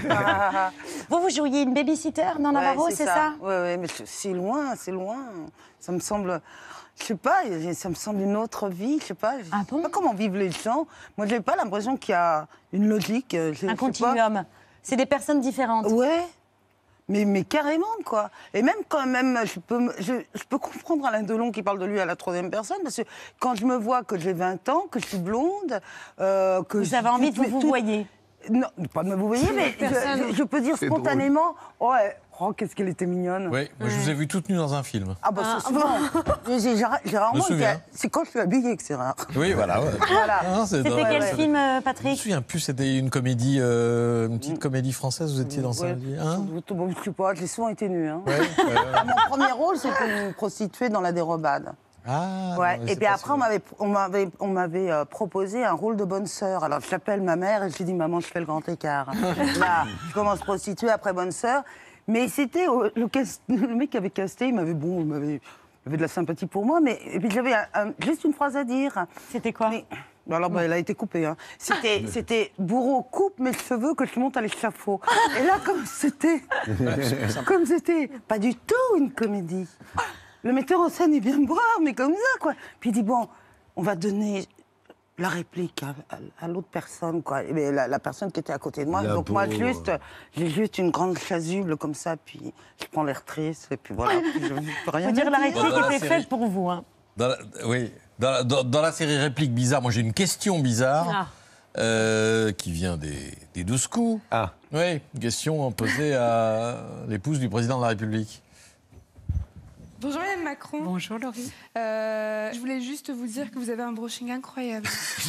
Vous jouiez une babysitter dans Navarro, c'est ça? Oui, mais c'est loin. Ça me semble... Je sais pas, ça me semble une autre vie, je sais pas. Ah bon? Je sais pas comment vivent les gens. Moi, j'ai pas l'impression qu'il y a une logique. Un continuum. C'est des personnes différentes. Ouais. Mais carrément, quoi. Et même quand même, je peux comprendre Alain Delon qui parle de lui à la troisième personne, parce que quand je me vois que j'ai 20 ans, que je suis blonde, que... Vous avez envie de vous voyer? Non, pas de me vous voyez, mais je peux dire spontanément, ouais, oh, qu'est-ce qu'elle était mignonne. Oui, moi je vous ai vu toute nue dans un film. Ah bah c'est souvent. J'ai rarement été... C'est quand je suis habillée que c'est rare. Oui, voilà. Ouais. Voilà. C'était quel film, Patrick? Je me souviens plus, c'était une comédie, une petite comédie française, vous étiez dans ça. Hein? Je sais pas, j'ai souvent été nue. Hein. Mon premier rôle, c'était une prostituée dans La Dérobade. Ah, ouais. Non, et puis après, on m'avait proposé un rôle de bonne sœur. Alors j'appelle ma mère et je lui dis, maman, je fais le grand écart. Là, je commence prostituée, après bonne sœur. Mais c'était le mec qui avait casté, il avait de la sympathie pour moi, mais et puis j'avais juste une phrase à dire. C'était quoi? Alors, elle a été coupée. Hein. C'était bourreau, coupe mes cheveux que je monte à l'échafaud. Et là, comme c'était pas du tout une comédie. Le metteur en scène, il vient me voir, mais comme ça, quoi. Puis il dit, bon, on va donner la réplique à l'autre personne, quoi. Et la personne qui était à côté de moi. Donc moi, j'ai juste une grande chasuble comme ça, puis je prends l'air triste, et puis voilà. Puis je peux rien dire. La réplique était faite pour vous, hein. Oui. Dans la série Réplique bizarre, moi j'ai une question bizarre qui vient des 12 coups. Ah. Oui, une question posée à l'épouse du président de la République. Bonjour Madame Macron. Bonjour Laurie. Je voulais juste vous dire que vous avez un brushing incroyable.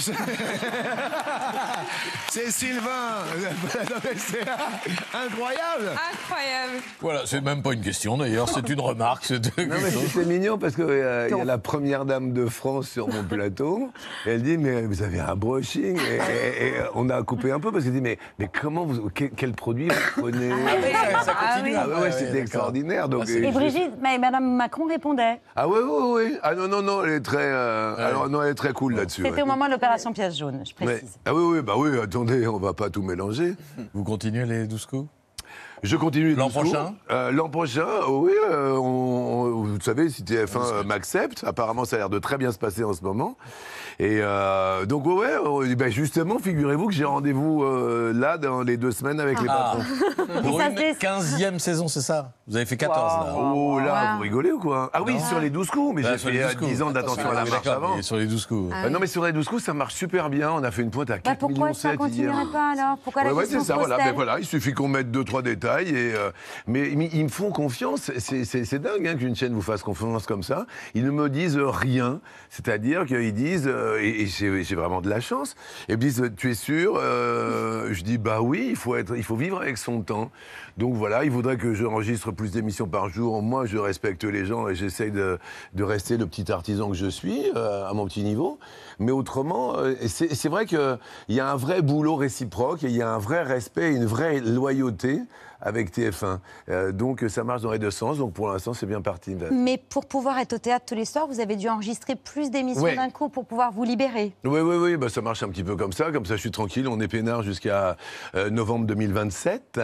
C'est Sylvain. C'est incroyable. Incroyable. Voilà, c'est même pas une question d'ailleurs, c'est une remarque. Non mais c'est mignon parce qu'il y a la première dame de France sur mon plateau. Et elle dit mais vous avez un brushing et on a coupé un peu parce qu'elle dit mais comment quel produit vous prenez? Ça continue. Ah ouais, c'était extraordinaire. Donc, et Brigitte, mais Madame Macron répondait. Ah oui. Ah non, elle est très, alors non, elle est très cool là-dessus. C'était au moment de l'opération pièce jaune, je précise. Ah oui, attendez, on va pas tout mélanger. Vous continuez les 12 coups? Je continue l'an prochain. L'an prochain, oui. Vous savez, si TF1 m'accepte, apparemment ça a l'air de très bien se passer en ce moment. Et donc ben justement, figurez-vous que j'ai rendez-vous là dans les 2 semaines avec les patrons. Pour une 15e saison, c'est ça? Vous avez fait 14 là. Oh là, vous rigolez ou quoi? Ah oui, sur les 12 coups, mais j'ai fait 10 ans d'attention à la marche avant. Sur les 12 coups. Non mais sur les 12 coups, ça marche super bien. On a fait une pointe à 4 millions 7 hier. Pourquoi ça continuerait pas alors? Pourquoi la c'est ça, voilà, il suffit qu'on mette 2-3 détails. Mais ils me font confiance. C'est dingue hein, qu'une chaîne vous fasse confiance comme ça. Ils ne me disent rien. C'est-à-dire qu'ils disent, et j'ai vraiment de la chance, ils me disent, tu es sûr? Je dis, bah oui, il faut vivre avec son temps. Donc voilà, ils voudraient que j'enregistre plus d'émissions par jour. Moi, je respecte les gens et j'essaye de rester le petit artisan que je suis, à mon petit niveau. Mais autrement, c'est vrai qu'il y a un vrai boulot réciproque et il y a un vrai respect, une vraie loyauté avec TF1. Donc ça marche dans les deux sens, donc pour l'instant c'est bien parti. Mais pour pouvoir être au théâtre tous les soirs, vous avez dû enregistrer plus d'émissions d'un coup pour pouvoir vous libérer. Oui, bah, ça marche un petit peu comme ça je suis tranquille, on est peinard jusqu'à novembre 2027.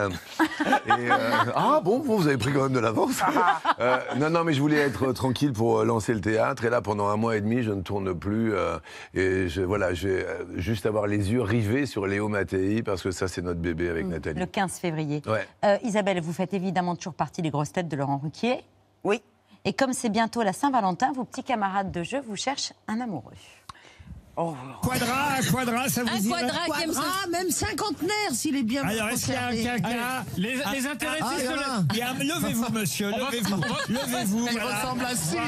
Ah bon, vous avez pris quand même de l'avance. Non, mais je voulais être tranquille pour lancer le théâtre, et là pendant 1 mois et demi je ne tourne plus, et je vais juste avoir les yeux rivés sur Léo Mattei, parce que ça c'est notre bébé avec Nathalie. Le 15 février. Ouais. Isabelle, vous faites évidemment toujours partie des grosses têtes de Laurent Ruquier. Oui. Et comme c'est bientôt la Saint-Valentin, vos petits camarades de jeu vous cherchent un amoureux. Oh. Quadra, ça vous dit? Quadra, même cinquantenaire, s'il est bien. Alors, est-ce qu'il y a un caca? Les intéressés levez-vous, monsieur, levez-vous. Il ressemble à Sim.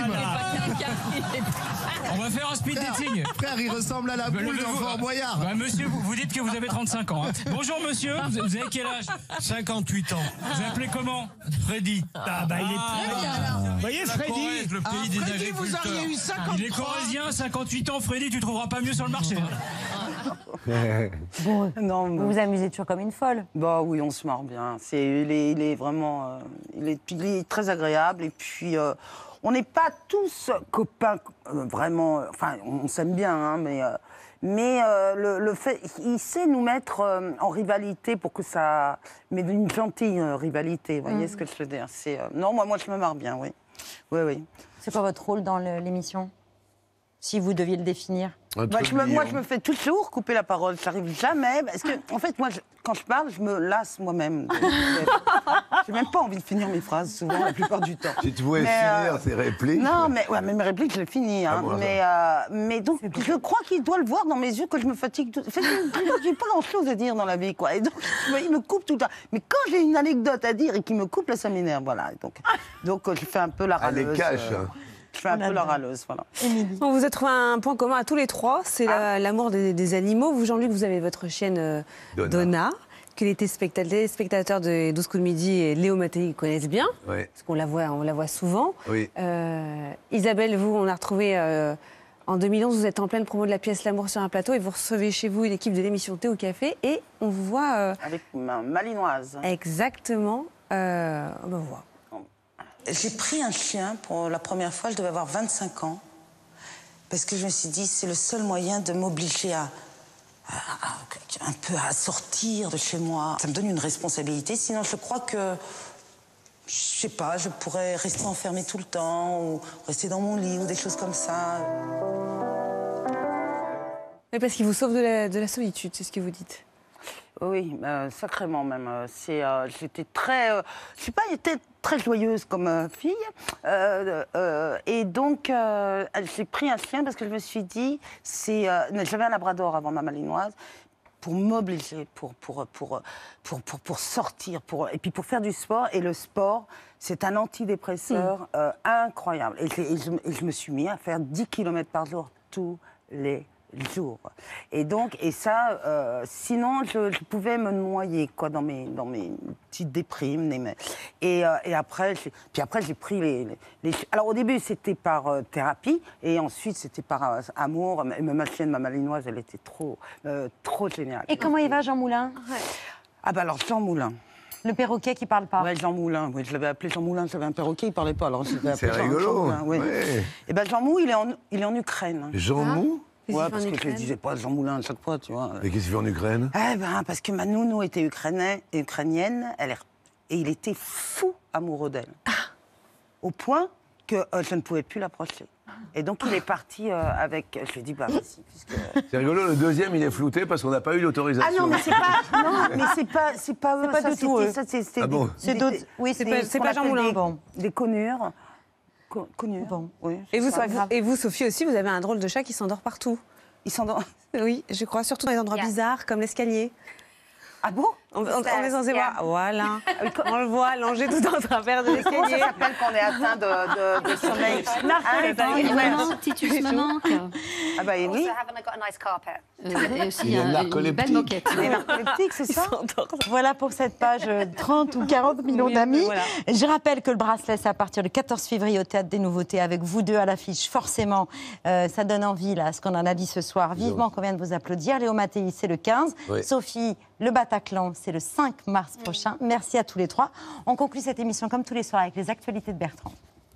On va faire un speed dating. Frère, il ressemble à la boule dans Fort Boyard. Monsieur, vous dites que vous avez 35 ans. Hein. Bonjour, monsieur. Vous avez quel âge? 58 ans. Vous appelez comment? Freddy. Ah, bah, il est très bien. Vous voyez, Freddy, le pays des agriculteurs. Il est corrézien, 58 ans. Freddy, tu trouveras pas mieux sur le marché. Bon, vous vous amusez toujours comme une folle. Bah oui, on se marre bien. Il est vraiment, il est très agréable, et puis on n'est pas tous copains vraiment. Enfin, on s'aime bien, hein, mais le fait, il sait nous mettre en rivalité pour que ça, mais d'une gentille rivalité. Vous voyez ce que je veux dire? Non, moi je me marre bien, oui. Oui. C'est quoi votre rôle dans l'émission, si vous deviez le définir? Moi, je me fais toujours couper la parole. Ça n'arrive jamais. Parce que, en fait, moi, quand je parle, je me lasse moi-même. J'ai même pas envie de finir mes phrases, souvent, la plupart du temps. Si tu pouvais finir tes répliques. Non, mais mes répliques, je les finis. Hein. Mais donc, je crois qu'il doit le voir dans mes yeux que je me fatigue. Je n'ai pas grand-chose à dire dans la vie, quoi. Et donc, il me coupe tout le temps. Mais quand j'ai une anecdote à dire et qu'il me coupe, là, ça m'énerve. Voilà. Donc, je fais un peu la râleuse. Elle les cache. Je fais un peu la râleuse, voilà. On vous a trouvé un point commun à tous les trois, c'est l'amour des animaux. Vous, Jean-Luc, vous avez votre chienne Donna, que les téléspectateurs de 12 coups de midi et Léo Mattei connaissent bien, parce qu'on la voit souvent. Oui. Isabelle, vous, on a retrouvé en 2011, vous êtes en pleine promo de la pièce L'amour sur un plateau, et vous recevez chez vous une équipe de l'émission Thé au café, et on vous voit... Avec ma malinoise. Exactement, on me voit. J'ai pris un chien pour la première fois, je devais avoir 25 ans. parce que je me suis dit, c'est le seul moyen de m'obliger un peu à sortir de chez moi. Ça me donne une responsabilité, sinon je crois que, je sais pas, je pourrais rester enfermée tout le temps, ou rester dans mon lit, ou des choses comme ça. Mais parce qu'il vous sauve de la solitude, c'est ce que vous dites. Oui, sacrément même. J'étais très... je n'ai pas été très joyeuse comme fille. Et donc, j'ai pris un chien parce que je me suis dit... J'avais un labrador avant ma malinoise, pour m'obliger, pour sortir, et puis pour faire du sport. Et le sport, c'est un antidépresseur incroyable. Et je me suis mis à faire 10 km par jour tous les jours. Et donc, ça, sinon, je pouvais me noyer quoi, dans mes petites déprimes. Et après, j'ai pris les... Alors, au début, c'était par thérapie, et ensuite, c'était par amour. Ma chienne, ma malinoise, elle était trop géniale. Et comment il va, Jean Moulin? Ah bah alors, Jean Moulin. Le perroquet qui parle pas. Ouais, Jean Moulin. Oui, je l'avais appelé Jean Moulin. J'avais un perroquet, il parlait pas. Alors, c'est rigolo. Jean Moulin, ouais. Et ben Jean Mou, il est en Ukraine. Jean Mou? Ouais, parce que je ne disais pas Jean Moulin à chaque fois, tu vois. Et qu'est-ce qu'il fait en Ukraine? Eh ben, parce que ma nounou était ukrainienne, et il était fou amoureux d'elle. Au point que je ne pouvais plus l'approcher. Et donc, il est parti avec... Je lui ai dit, bah, vas-y, puisque... C'est rigolo, le deuxième, il est flouté parce qu'on n'a pas eu l'autorisation. Ah non, mais c'est pas... Non, mais c'est pas eux. C'est pas du tout eux. Ah bon? C'est d'autres... Oui, c'est pas Jean Moulin. Bon. Des connures. Bon. Oui, et vous, Sophie aussi, vous avez un drôle de chat qui s'endort partout. Il s'endort? Oui, je crois, surtout dans les endroits bizarres, comme l'escalier. Ah bon? On est censé voir. Voilà. On le voit allongé tout en travers de l'escalier. Comment ça s'appelle qu'on est atteint de sommeil? Titus me manque. Ah bah oui. Et aussi une belle moquette. Les narcoleptiques, c'est ça? Voilà pour cette page 30 ou 40 millions d'amis. Voilà. Je rappelle que le bracelet, c'est à partir du 14 février au Théâtre des Nouveautés, avec vous deux à l'affiche. Forcément, ça donne envie, là, ce qu'on en a dit ce soir. Vivement qu'on vient de vous applaudir. Léo Mattei, c'est le 15. Oui. Sophie, le Bataclan, c'est le 5 mars prochain. Merci à tous les trois. On conclut cette émission comme tous les soirs avec les actualités de Bertrand.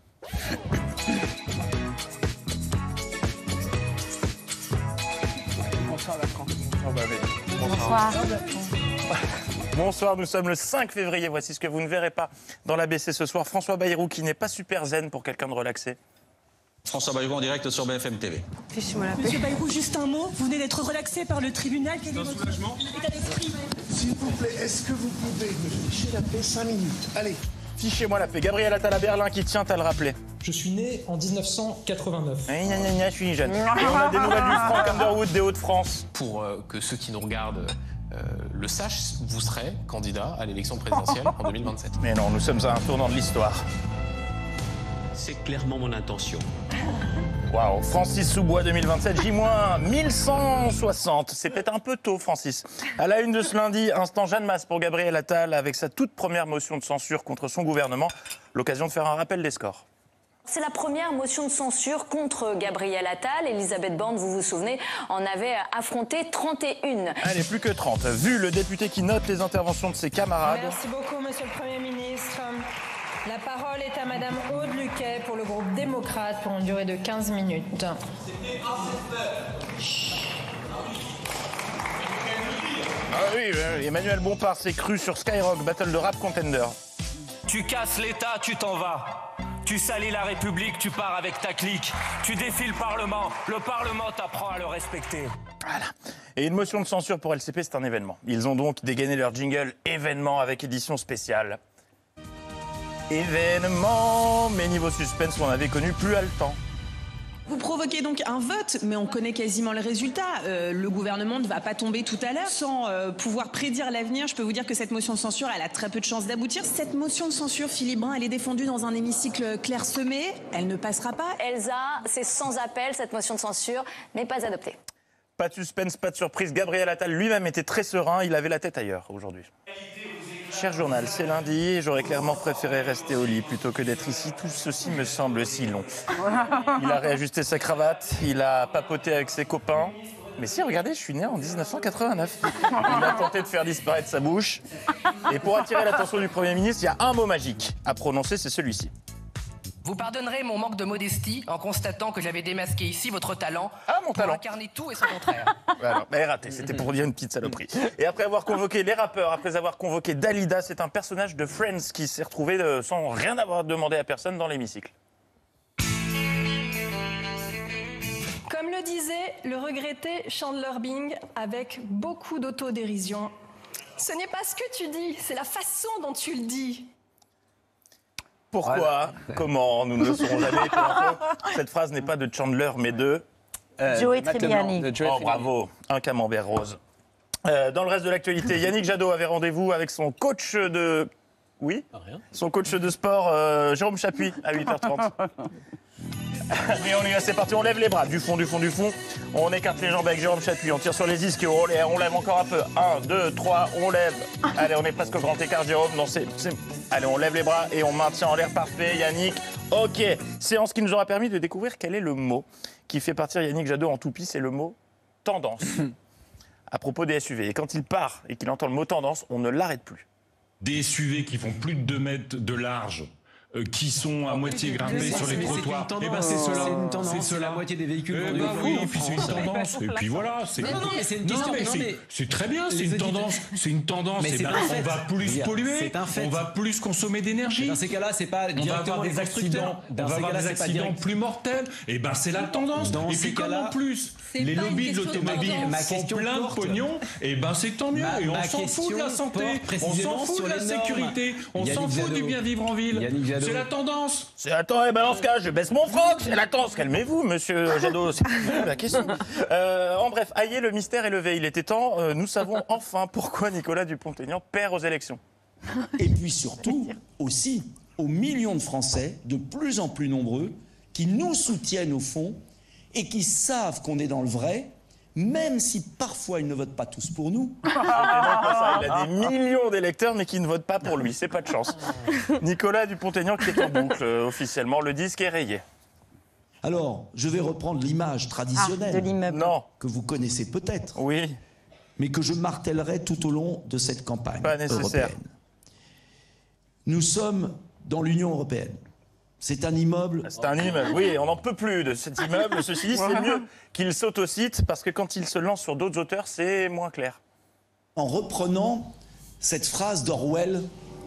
Bonsoir Bertrand. Bonsoir. Bonsoir, nous sommes le 5 février. Voici ce que vous ne verrez pas dans l'ABC ce soir. François Bayrou qui n'est pas super zen pour quelqu'un de relaxé. François Bayrou en direct sur BFM TV. Monsieur Bayrou, juste un mot. Vous venez d'être relaxé par le tribunal. Quel est votre état d'esprit? S'il vous plaît, est-ce que vous pouvez me ficher la paix 5 minutes? Allez. Fichez-moi la paix. Gabriel Attal à Berlin qui tient à le rappeler. Je suis né en 1989. Je suis jeune. Et on a des nouvelles du Franck Underwood des Hauts-de-France. Pour que ceux qui nous regardent le sachent, vous serez candidat à l'élection présidentielle en 2027. Mais non, nous sommes à un tournant de l'histoire. C'est clairement mon intention. Waouh, Francis Soubois 2027, J-1160. C'est peut-être un peu tôt, Francis. À la une de ce lundi, instant Jeanne Masse pour Gabriel Attal avec sa toute première motion de censure contre son gouvernement. L'occasion de faire un rappel des scores. C'est la première motion de censure contre Gabriel Attal. Elisabeth Borne, vous vous souvenez, en avait affronté 31. Allez, plus que 30. Vu le député qui note les interventions de ses camarades. Merci beaucoup, Monsieur le Premier ministre. La parole est à Madame Aude Luquet pour le groupe démocrate pour une durée de 15 minutes. Ah oui, Emmanuel Bompard s'est cru sur Skyrock, battle de rap contender. Tu casses l'État, tu t'en vas. Tu salis la République, tu pars avec ta clique. Tu défies le Parlement t'apprend à le respecter. Voilà. Et une motion de censure pour LCP, c'est un événement. Ils ont donc dégainé leur jingle événement avec édition spéciale. Événement, mais niveau suspense, on avait connu plus haletant. Vous provoquez donc un vote, mais on connaît quasiment le résultat. Le gouvernement ne va pas tomber tout à l'heure. Sans pouvoir prédire l'avenir, je peux vous dire que cette motion de censure, elle a très peu de chances d'aboutir. Cette motion de censure, Philippe Brun, elle est défendue dans un hémicycle clairsemé. Elle ne passera pas. Elsa, c'est sans appel, cette motion de censure n'est pas adoptée. Pas de suspense, pas de surprise. Gabriel Attal lui-même était très serein. Il avait la tête ailleurs aujourd'hui. Cher journal, c'est lundi et j'aurais clairement préféré rester au lit plutôt que d'être ici. Tout ceci me semble si long. Il a réajusté sa cravate, il a papoté avec ses copains. Mais si, regardez, je suis né en 1989. Il a tenté de faire disparaître sa bouche. Et pour attirer l'attention du Premier ministre, il y a un mot magique à prononcer, c'est celui-ci. Vous pardonnerez mon manque de modestie en constatant que j'avais démasqué ici votre talent pour incarner tout et son contraire. Alors, raté, c'était pour dire une petite saloperie. Et après avoir convoqué les rappeurs, après avoir convoqué Dalida, c'est un personnage de Friends qui s'est retrouvé sans rien avoir demandé à personne dans l'hémicycle. Comme le disait le regretté Chandler Bing avec beaucoup d'autodérision, ce n'est pas ce que tu dis, c'est la façon dont tu le dis. Pourquoi, comment, nous ne le saurons jamais. Cette phrase n'est pas de Chandler, mais de... Joey Tribbiani. Oh, bravo, un camembert rose. Dans le reste de l'actualité, Yannick Jadot avait rendez-vous avec son coach de... Oui, son coach de sport, Jérôme Chapuis, à 8h30. Mais on y va, c'est parti, on lève les bras, du fond, on écarte les jambes avec Jérôme Chapuis, on tire sur les ischios, on lève encore un peu, 1, 2, 3, on lève, allez, on est presque au grand écart, Jérôme, non, allez, on lève les bras et on maintient en l'air, parfait, Yannick, ok, séance qui nous aura permis de découvrir quel est le mot qui fait partir Yannick Jadot en toupie, c'est le mot tendance, à propos des SUV, et quand il part et qu'il entend le mot tendance, on ne l'arrête plus. Des SUV qui font plus de 2 mètres de large, qui sont à moitié grimpés sur les trottoirs. Eh ben c'est cela. C'est cela. La moitié des véhicules. Oui, puis c'est une tendance. Et puis voilà. Mais c'est une question. C'est très bien. C'est une tendance. C'est une tendance. On va plus polluer. On va plus consommer d'énergie. Dans ces cas-là, c'est pas directement des accidents. On va avoir des accidents plus mortels. Et ben c'est la tendance. Et puis comme en plus les lobbies de l'automobile font plein de pognon, et ben c'est tant mieux. Et on s'en fout de la santé. On s'en fout de la sécurité. On s'en fout du bien vivre en ville. C'est la tendance. Dans ce cas, je baisse mon froc. C'est la tendance. Calmez-vous, monsieur Jadot. C'est la question. En bref, aïe, le mystère est levé. Il était temps. Nous savons enfin pourquoi Nicolas Dupont-Aignan perd aux élections. Et puis surtout, aussi, aux millions de Français, de plus en plus nombreux, qui nous soutiennent au fond et qui savent qu'on est dans le vrai, même si parfois ils ne votent pas tous pour nous. Il a des millions d'électeurs, mais qui ne votent pas pour lui. C'est pas de chance. Nicolas Dupont-Aignan qui est en boucle officiellement. Le disque est rayé. Alors, je vais reprendre l'image traditionnelle de l'immeuble. Que vous connaissez peut-être. Oui. Mais que je martèlerai tout au long de cette campagne européenne. Nous sommes dans l'Union européenne. C'est un immeuble. C'est un immeuble, oui, on n'en peut plus de cet immeuble. Ceci dit, c'est mieux qu'il s'autocite parce que quand il se lance sur d'autres auteurs, c'est moins clair. En reprenant cette phrase d'Orwell,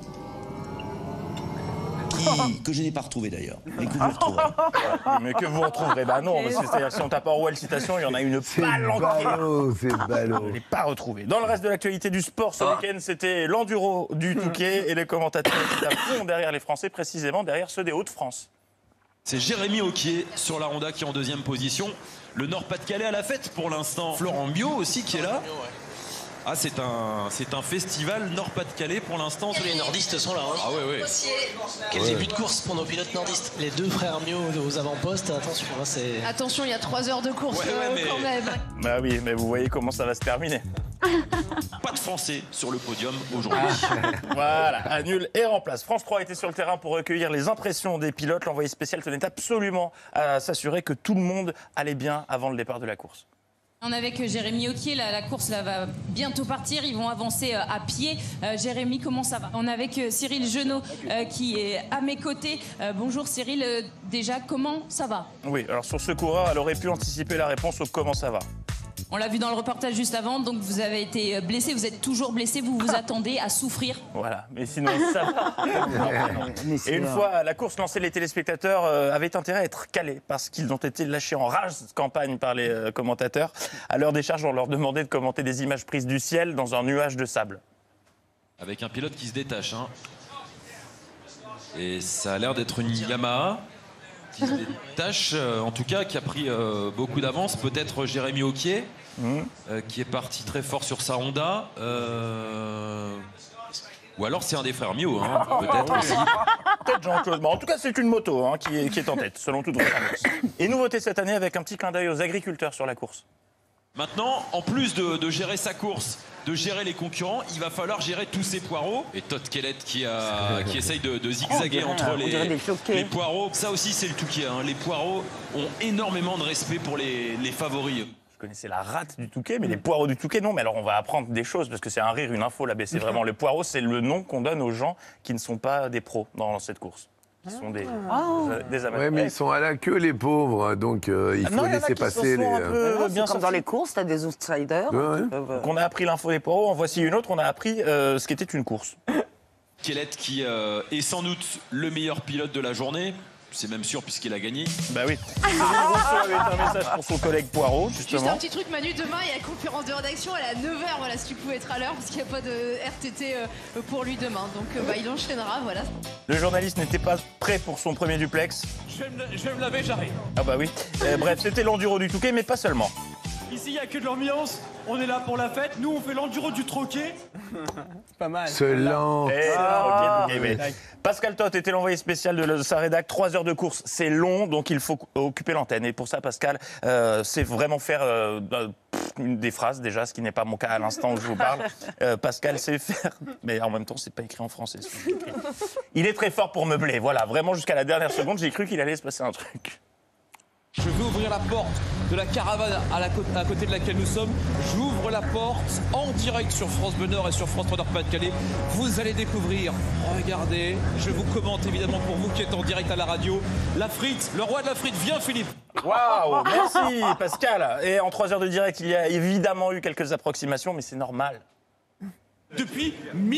que je n'ai pas retrouvée d'ailleurs, mais que vous retrouverez. Mais que vous retrouverez, bah non, c'est-à-dire si on tape Orwell citation, il y en a une palanquée. C'est ballot. Je ne l'ai pas retrouvé. Dans le reste de l'actualité du sport ce week-end, c'était l'enduro du Touquet et les commentateurs qui tapent derrière les Français, précisément derrière ceux des Hauts-de-France. C'est Jérémy Auquier sur la Honda qui est en 2e position. Le Nord-Pas-de-Calais à la fête pour l'instant. Florent Bio aussi qui est là. Ah, c'est un festival Nord-Pas-de-Calais pour l'instant. Tous les nordistes sont là. Hein. Ah ouais. Quel début de course pour nos pilotes nordistes. Les 2 frères Mio aux avant-postes, attention. C'est... Attention, il y a 3 heures de course quand même. Bah oui, mais vous voyez comment ça va se terminer. Pas de Français sur le podium aujourd'hui. Voilà, annule et remplace. France 3 était sur le terrain pour recueillir les impressions des pilotes. L'envoyé spécial tenait absolument à s'assurer que tout le monde allait bien avant le départ de la course. On est avec Jérémy Auquier, la course là, va bientôt partir, ils vont avancer à pied. Jérémy, comment ça va? On est avec Cyril Genot qui est à mes côtés. Bonjour Cyril, déjà comment ça va? Oui, alors sur ce coureur, elle aurait pu anticiper la réponse au comment ça va. On l'a vu dans le reportage juste avant, donc vous avez été blessé, vous êtes toujours blessé, vous vous attendez à souffrir. Voilà, mais sinon ça va. Et une fois la course lancée, les téléspectateurs avaient intérêt à être calés parce qu'ils ont été lâchés en rage campagne par les commentateurs. À l'heure des charges, on leur demandait de commenter des images prises du ciel dans un nuage de sable. Avec un pilote qui se détache. Hein. Et ça a l'air d'être une Yamaha qui se détache, en tout cas qui a pris beaucoup d'avance. Peut-être Jérémy Auquier, qui est parti très fort sur sa Honda. Ou alors c'est un des frères Mio, hein, peut-être aussi. Peut-être Jean-Claude. En tout cas, c'est une moto qui est en tête, selon toute vraisemblance. Et nouveauté cette année avec un petit clin d'œil aux agriculteurs sur la course. Maintenant, en plus de gérer sa course, de gérer les concurrents, il va falloir gérer tous ces poireaux. Et Todd Kellett qui essaye de zigzaguer entre les poireaux. Ça aussi, c'est le Touquet. Hein. Les poireaux ont énormément de respect pour les favoris. Je connaissais la rate du Touquet, mais les poireaux du Touquet, non. Mais alors, on va apprendre des choses, parce que c'est un rire, une info, là. C'est vraiment les poireaux, c'est le nom qu'on donne aux gens qui ne sont pas des pros dans cette course. qui sont des amateurs. Oui, mais ils sont à la queue, les pauvres, donc il faut laisser passer les... bien comme dans les courses, t'as des outsiders. Donc on a appris l'info des poireaux, en voici une autre, on a appris ce qu'était une course. Kellett qui est sans doute le meilleur pilote de la journée. C'est même sûr puisqu'il a gagné. Bah oui. Rousseau avait un message pour son collègue Poirot, justement. Juste un petit truc, Manu, demain il y a conférence de rédaction, elle est à 9h, voilà, si tu pouvais être à l'heure, parce qu'il n'y a pas de RTT pour lui demain. Donc il enchaînera, voilà. Le journaliste n'était pas prêt pour son premier duplex. Je vais me laver, j'arrive. Ah bah oui. Bref, c'était l'enduro du Touquet, mais pas seulement. Ici, il n'y a que de l'ambiance. On est là pour la fête. Nous, on fait l'enduro du Troquet. Pas mal. C'est lent. Pascal Toth était l'envoyé spécial de sa rédac. 3 heures de course, c'est long, donc il faut occuper l'antenne. Et pour ça, Pascal, c'est vraiment faire des phrases, déjà, ce qui n'est pas mon cas à l'instant où je vous parle. Pascal sait faire, mais en même temps, c'est pas écrit en français. Il est très fort pour meubler. Voilà, vraiment, jusqu'à la dernière seconde, j'ai cru qu'il allait se passer un truc. Je vais ouvrir la porte de la caravane à côté de laquelle nous sommes. J'ouvre la porte en direct sur France Bleu Nord et sur France 3 Nord-Pas-de-Calais. Vous allez découvrir, regardez, je vous commente évidemment pour vous qui êtes en direct à la radio, la frite, le roi de la frite. Viens Philippe. Waouh, merci Pascal. Et en 3 heures de direct, il y a évidemment eu quelques approximations, mais c'est normal. Depuis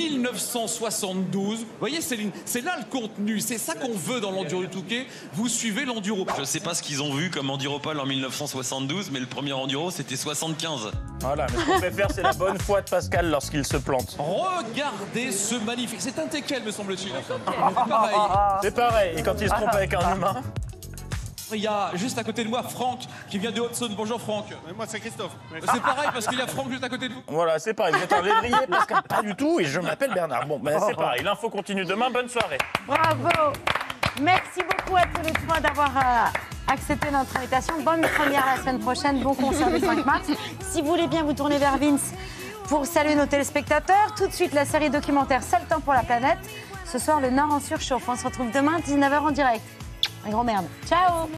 1972, vous voyez Céline, c'est là le contenu, c'est ça qu'on veut dans l'enduro du Touquet, vous suivez l'enduro. Je sais pas ce qu'ils ont vu comme enduropole en 1972, mais le premier enduro c'était 75. Voilà, mais ce qu'on préfère c'est la bonne foi de Pascal lorsqu'il se plante. Regardez ce magnifique, c'est un teckel me semble-t-il. Pareil. C'est pareil, et quand il se trompe avec un humain... Il y a juste à côté de moi Franck qui vient de Haute-Saône. Bonjour Franck. Moi c'est Christophe. C'est pareil parce qu'il y a Franck juste à côté de vous. Voilà, c'est pareil. Vous êtes un lévrier, Pascal, pas du tout. Et je m'appelle Bernard. Bon, ben c'est pareil. L'info continue demain. Bonne soirée. Bravo. Merci beaucoup à tous les trois d'avoir accepté notre invitation. Bonne première la semaine prochaine. Bon concert le 5 mars. Si vous voulez bien vous tourner vers Vince pour saluer nos téléspectateurs. Tout de suite, la série documentaire Seul temps pour la planète. Ce soir, le Nord en surchauffe. On se retrouve demain, 19h en direct. Un grand merde. Ciao.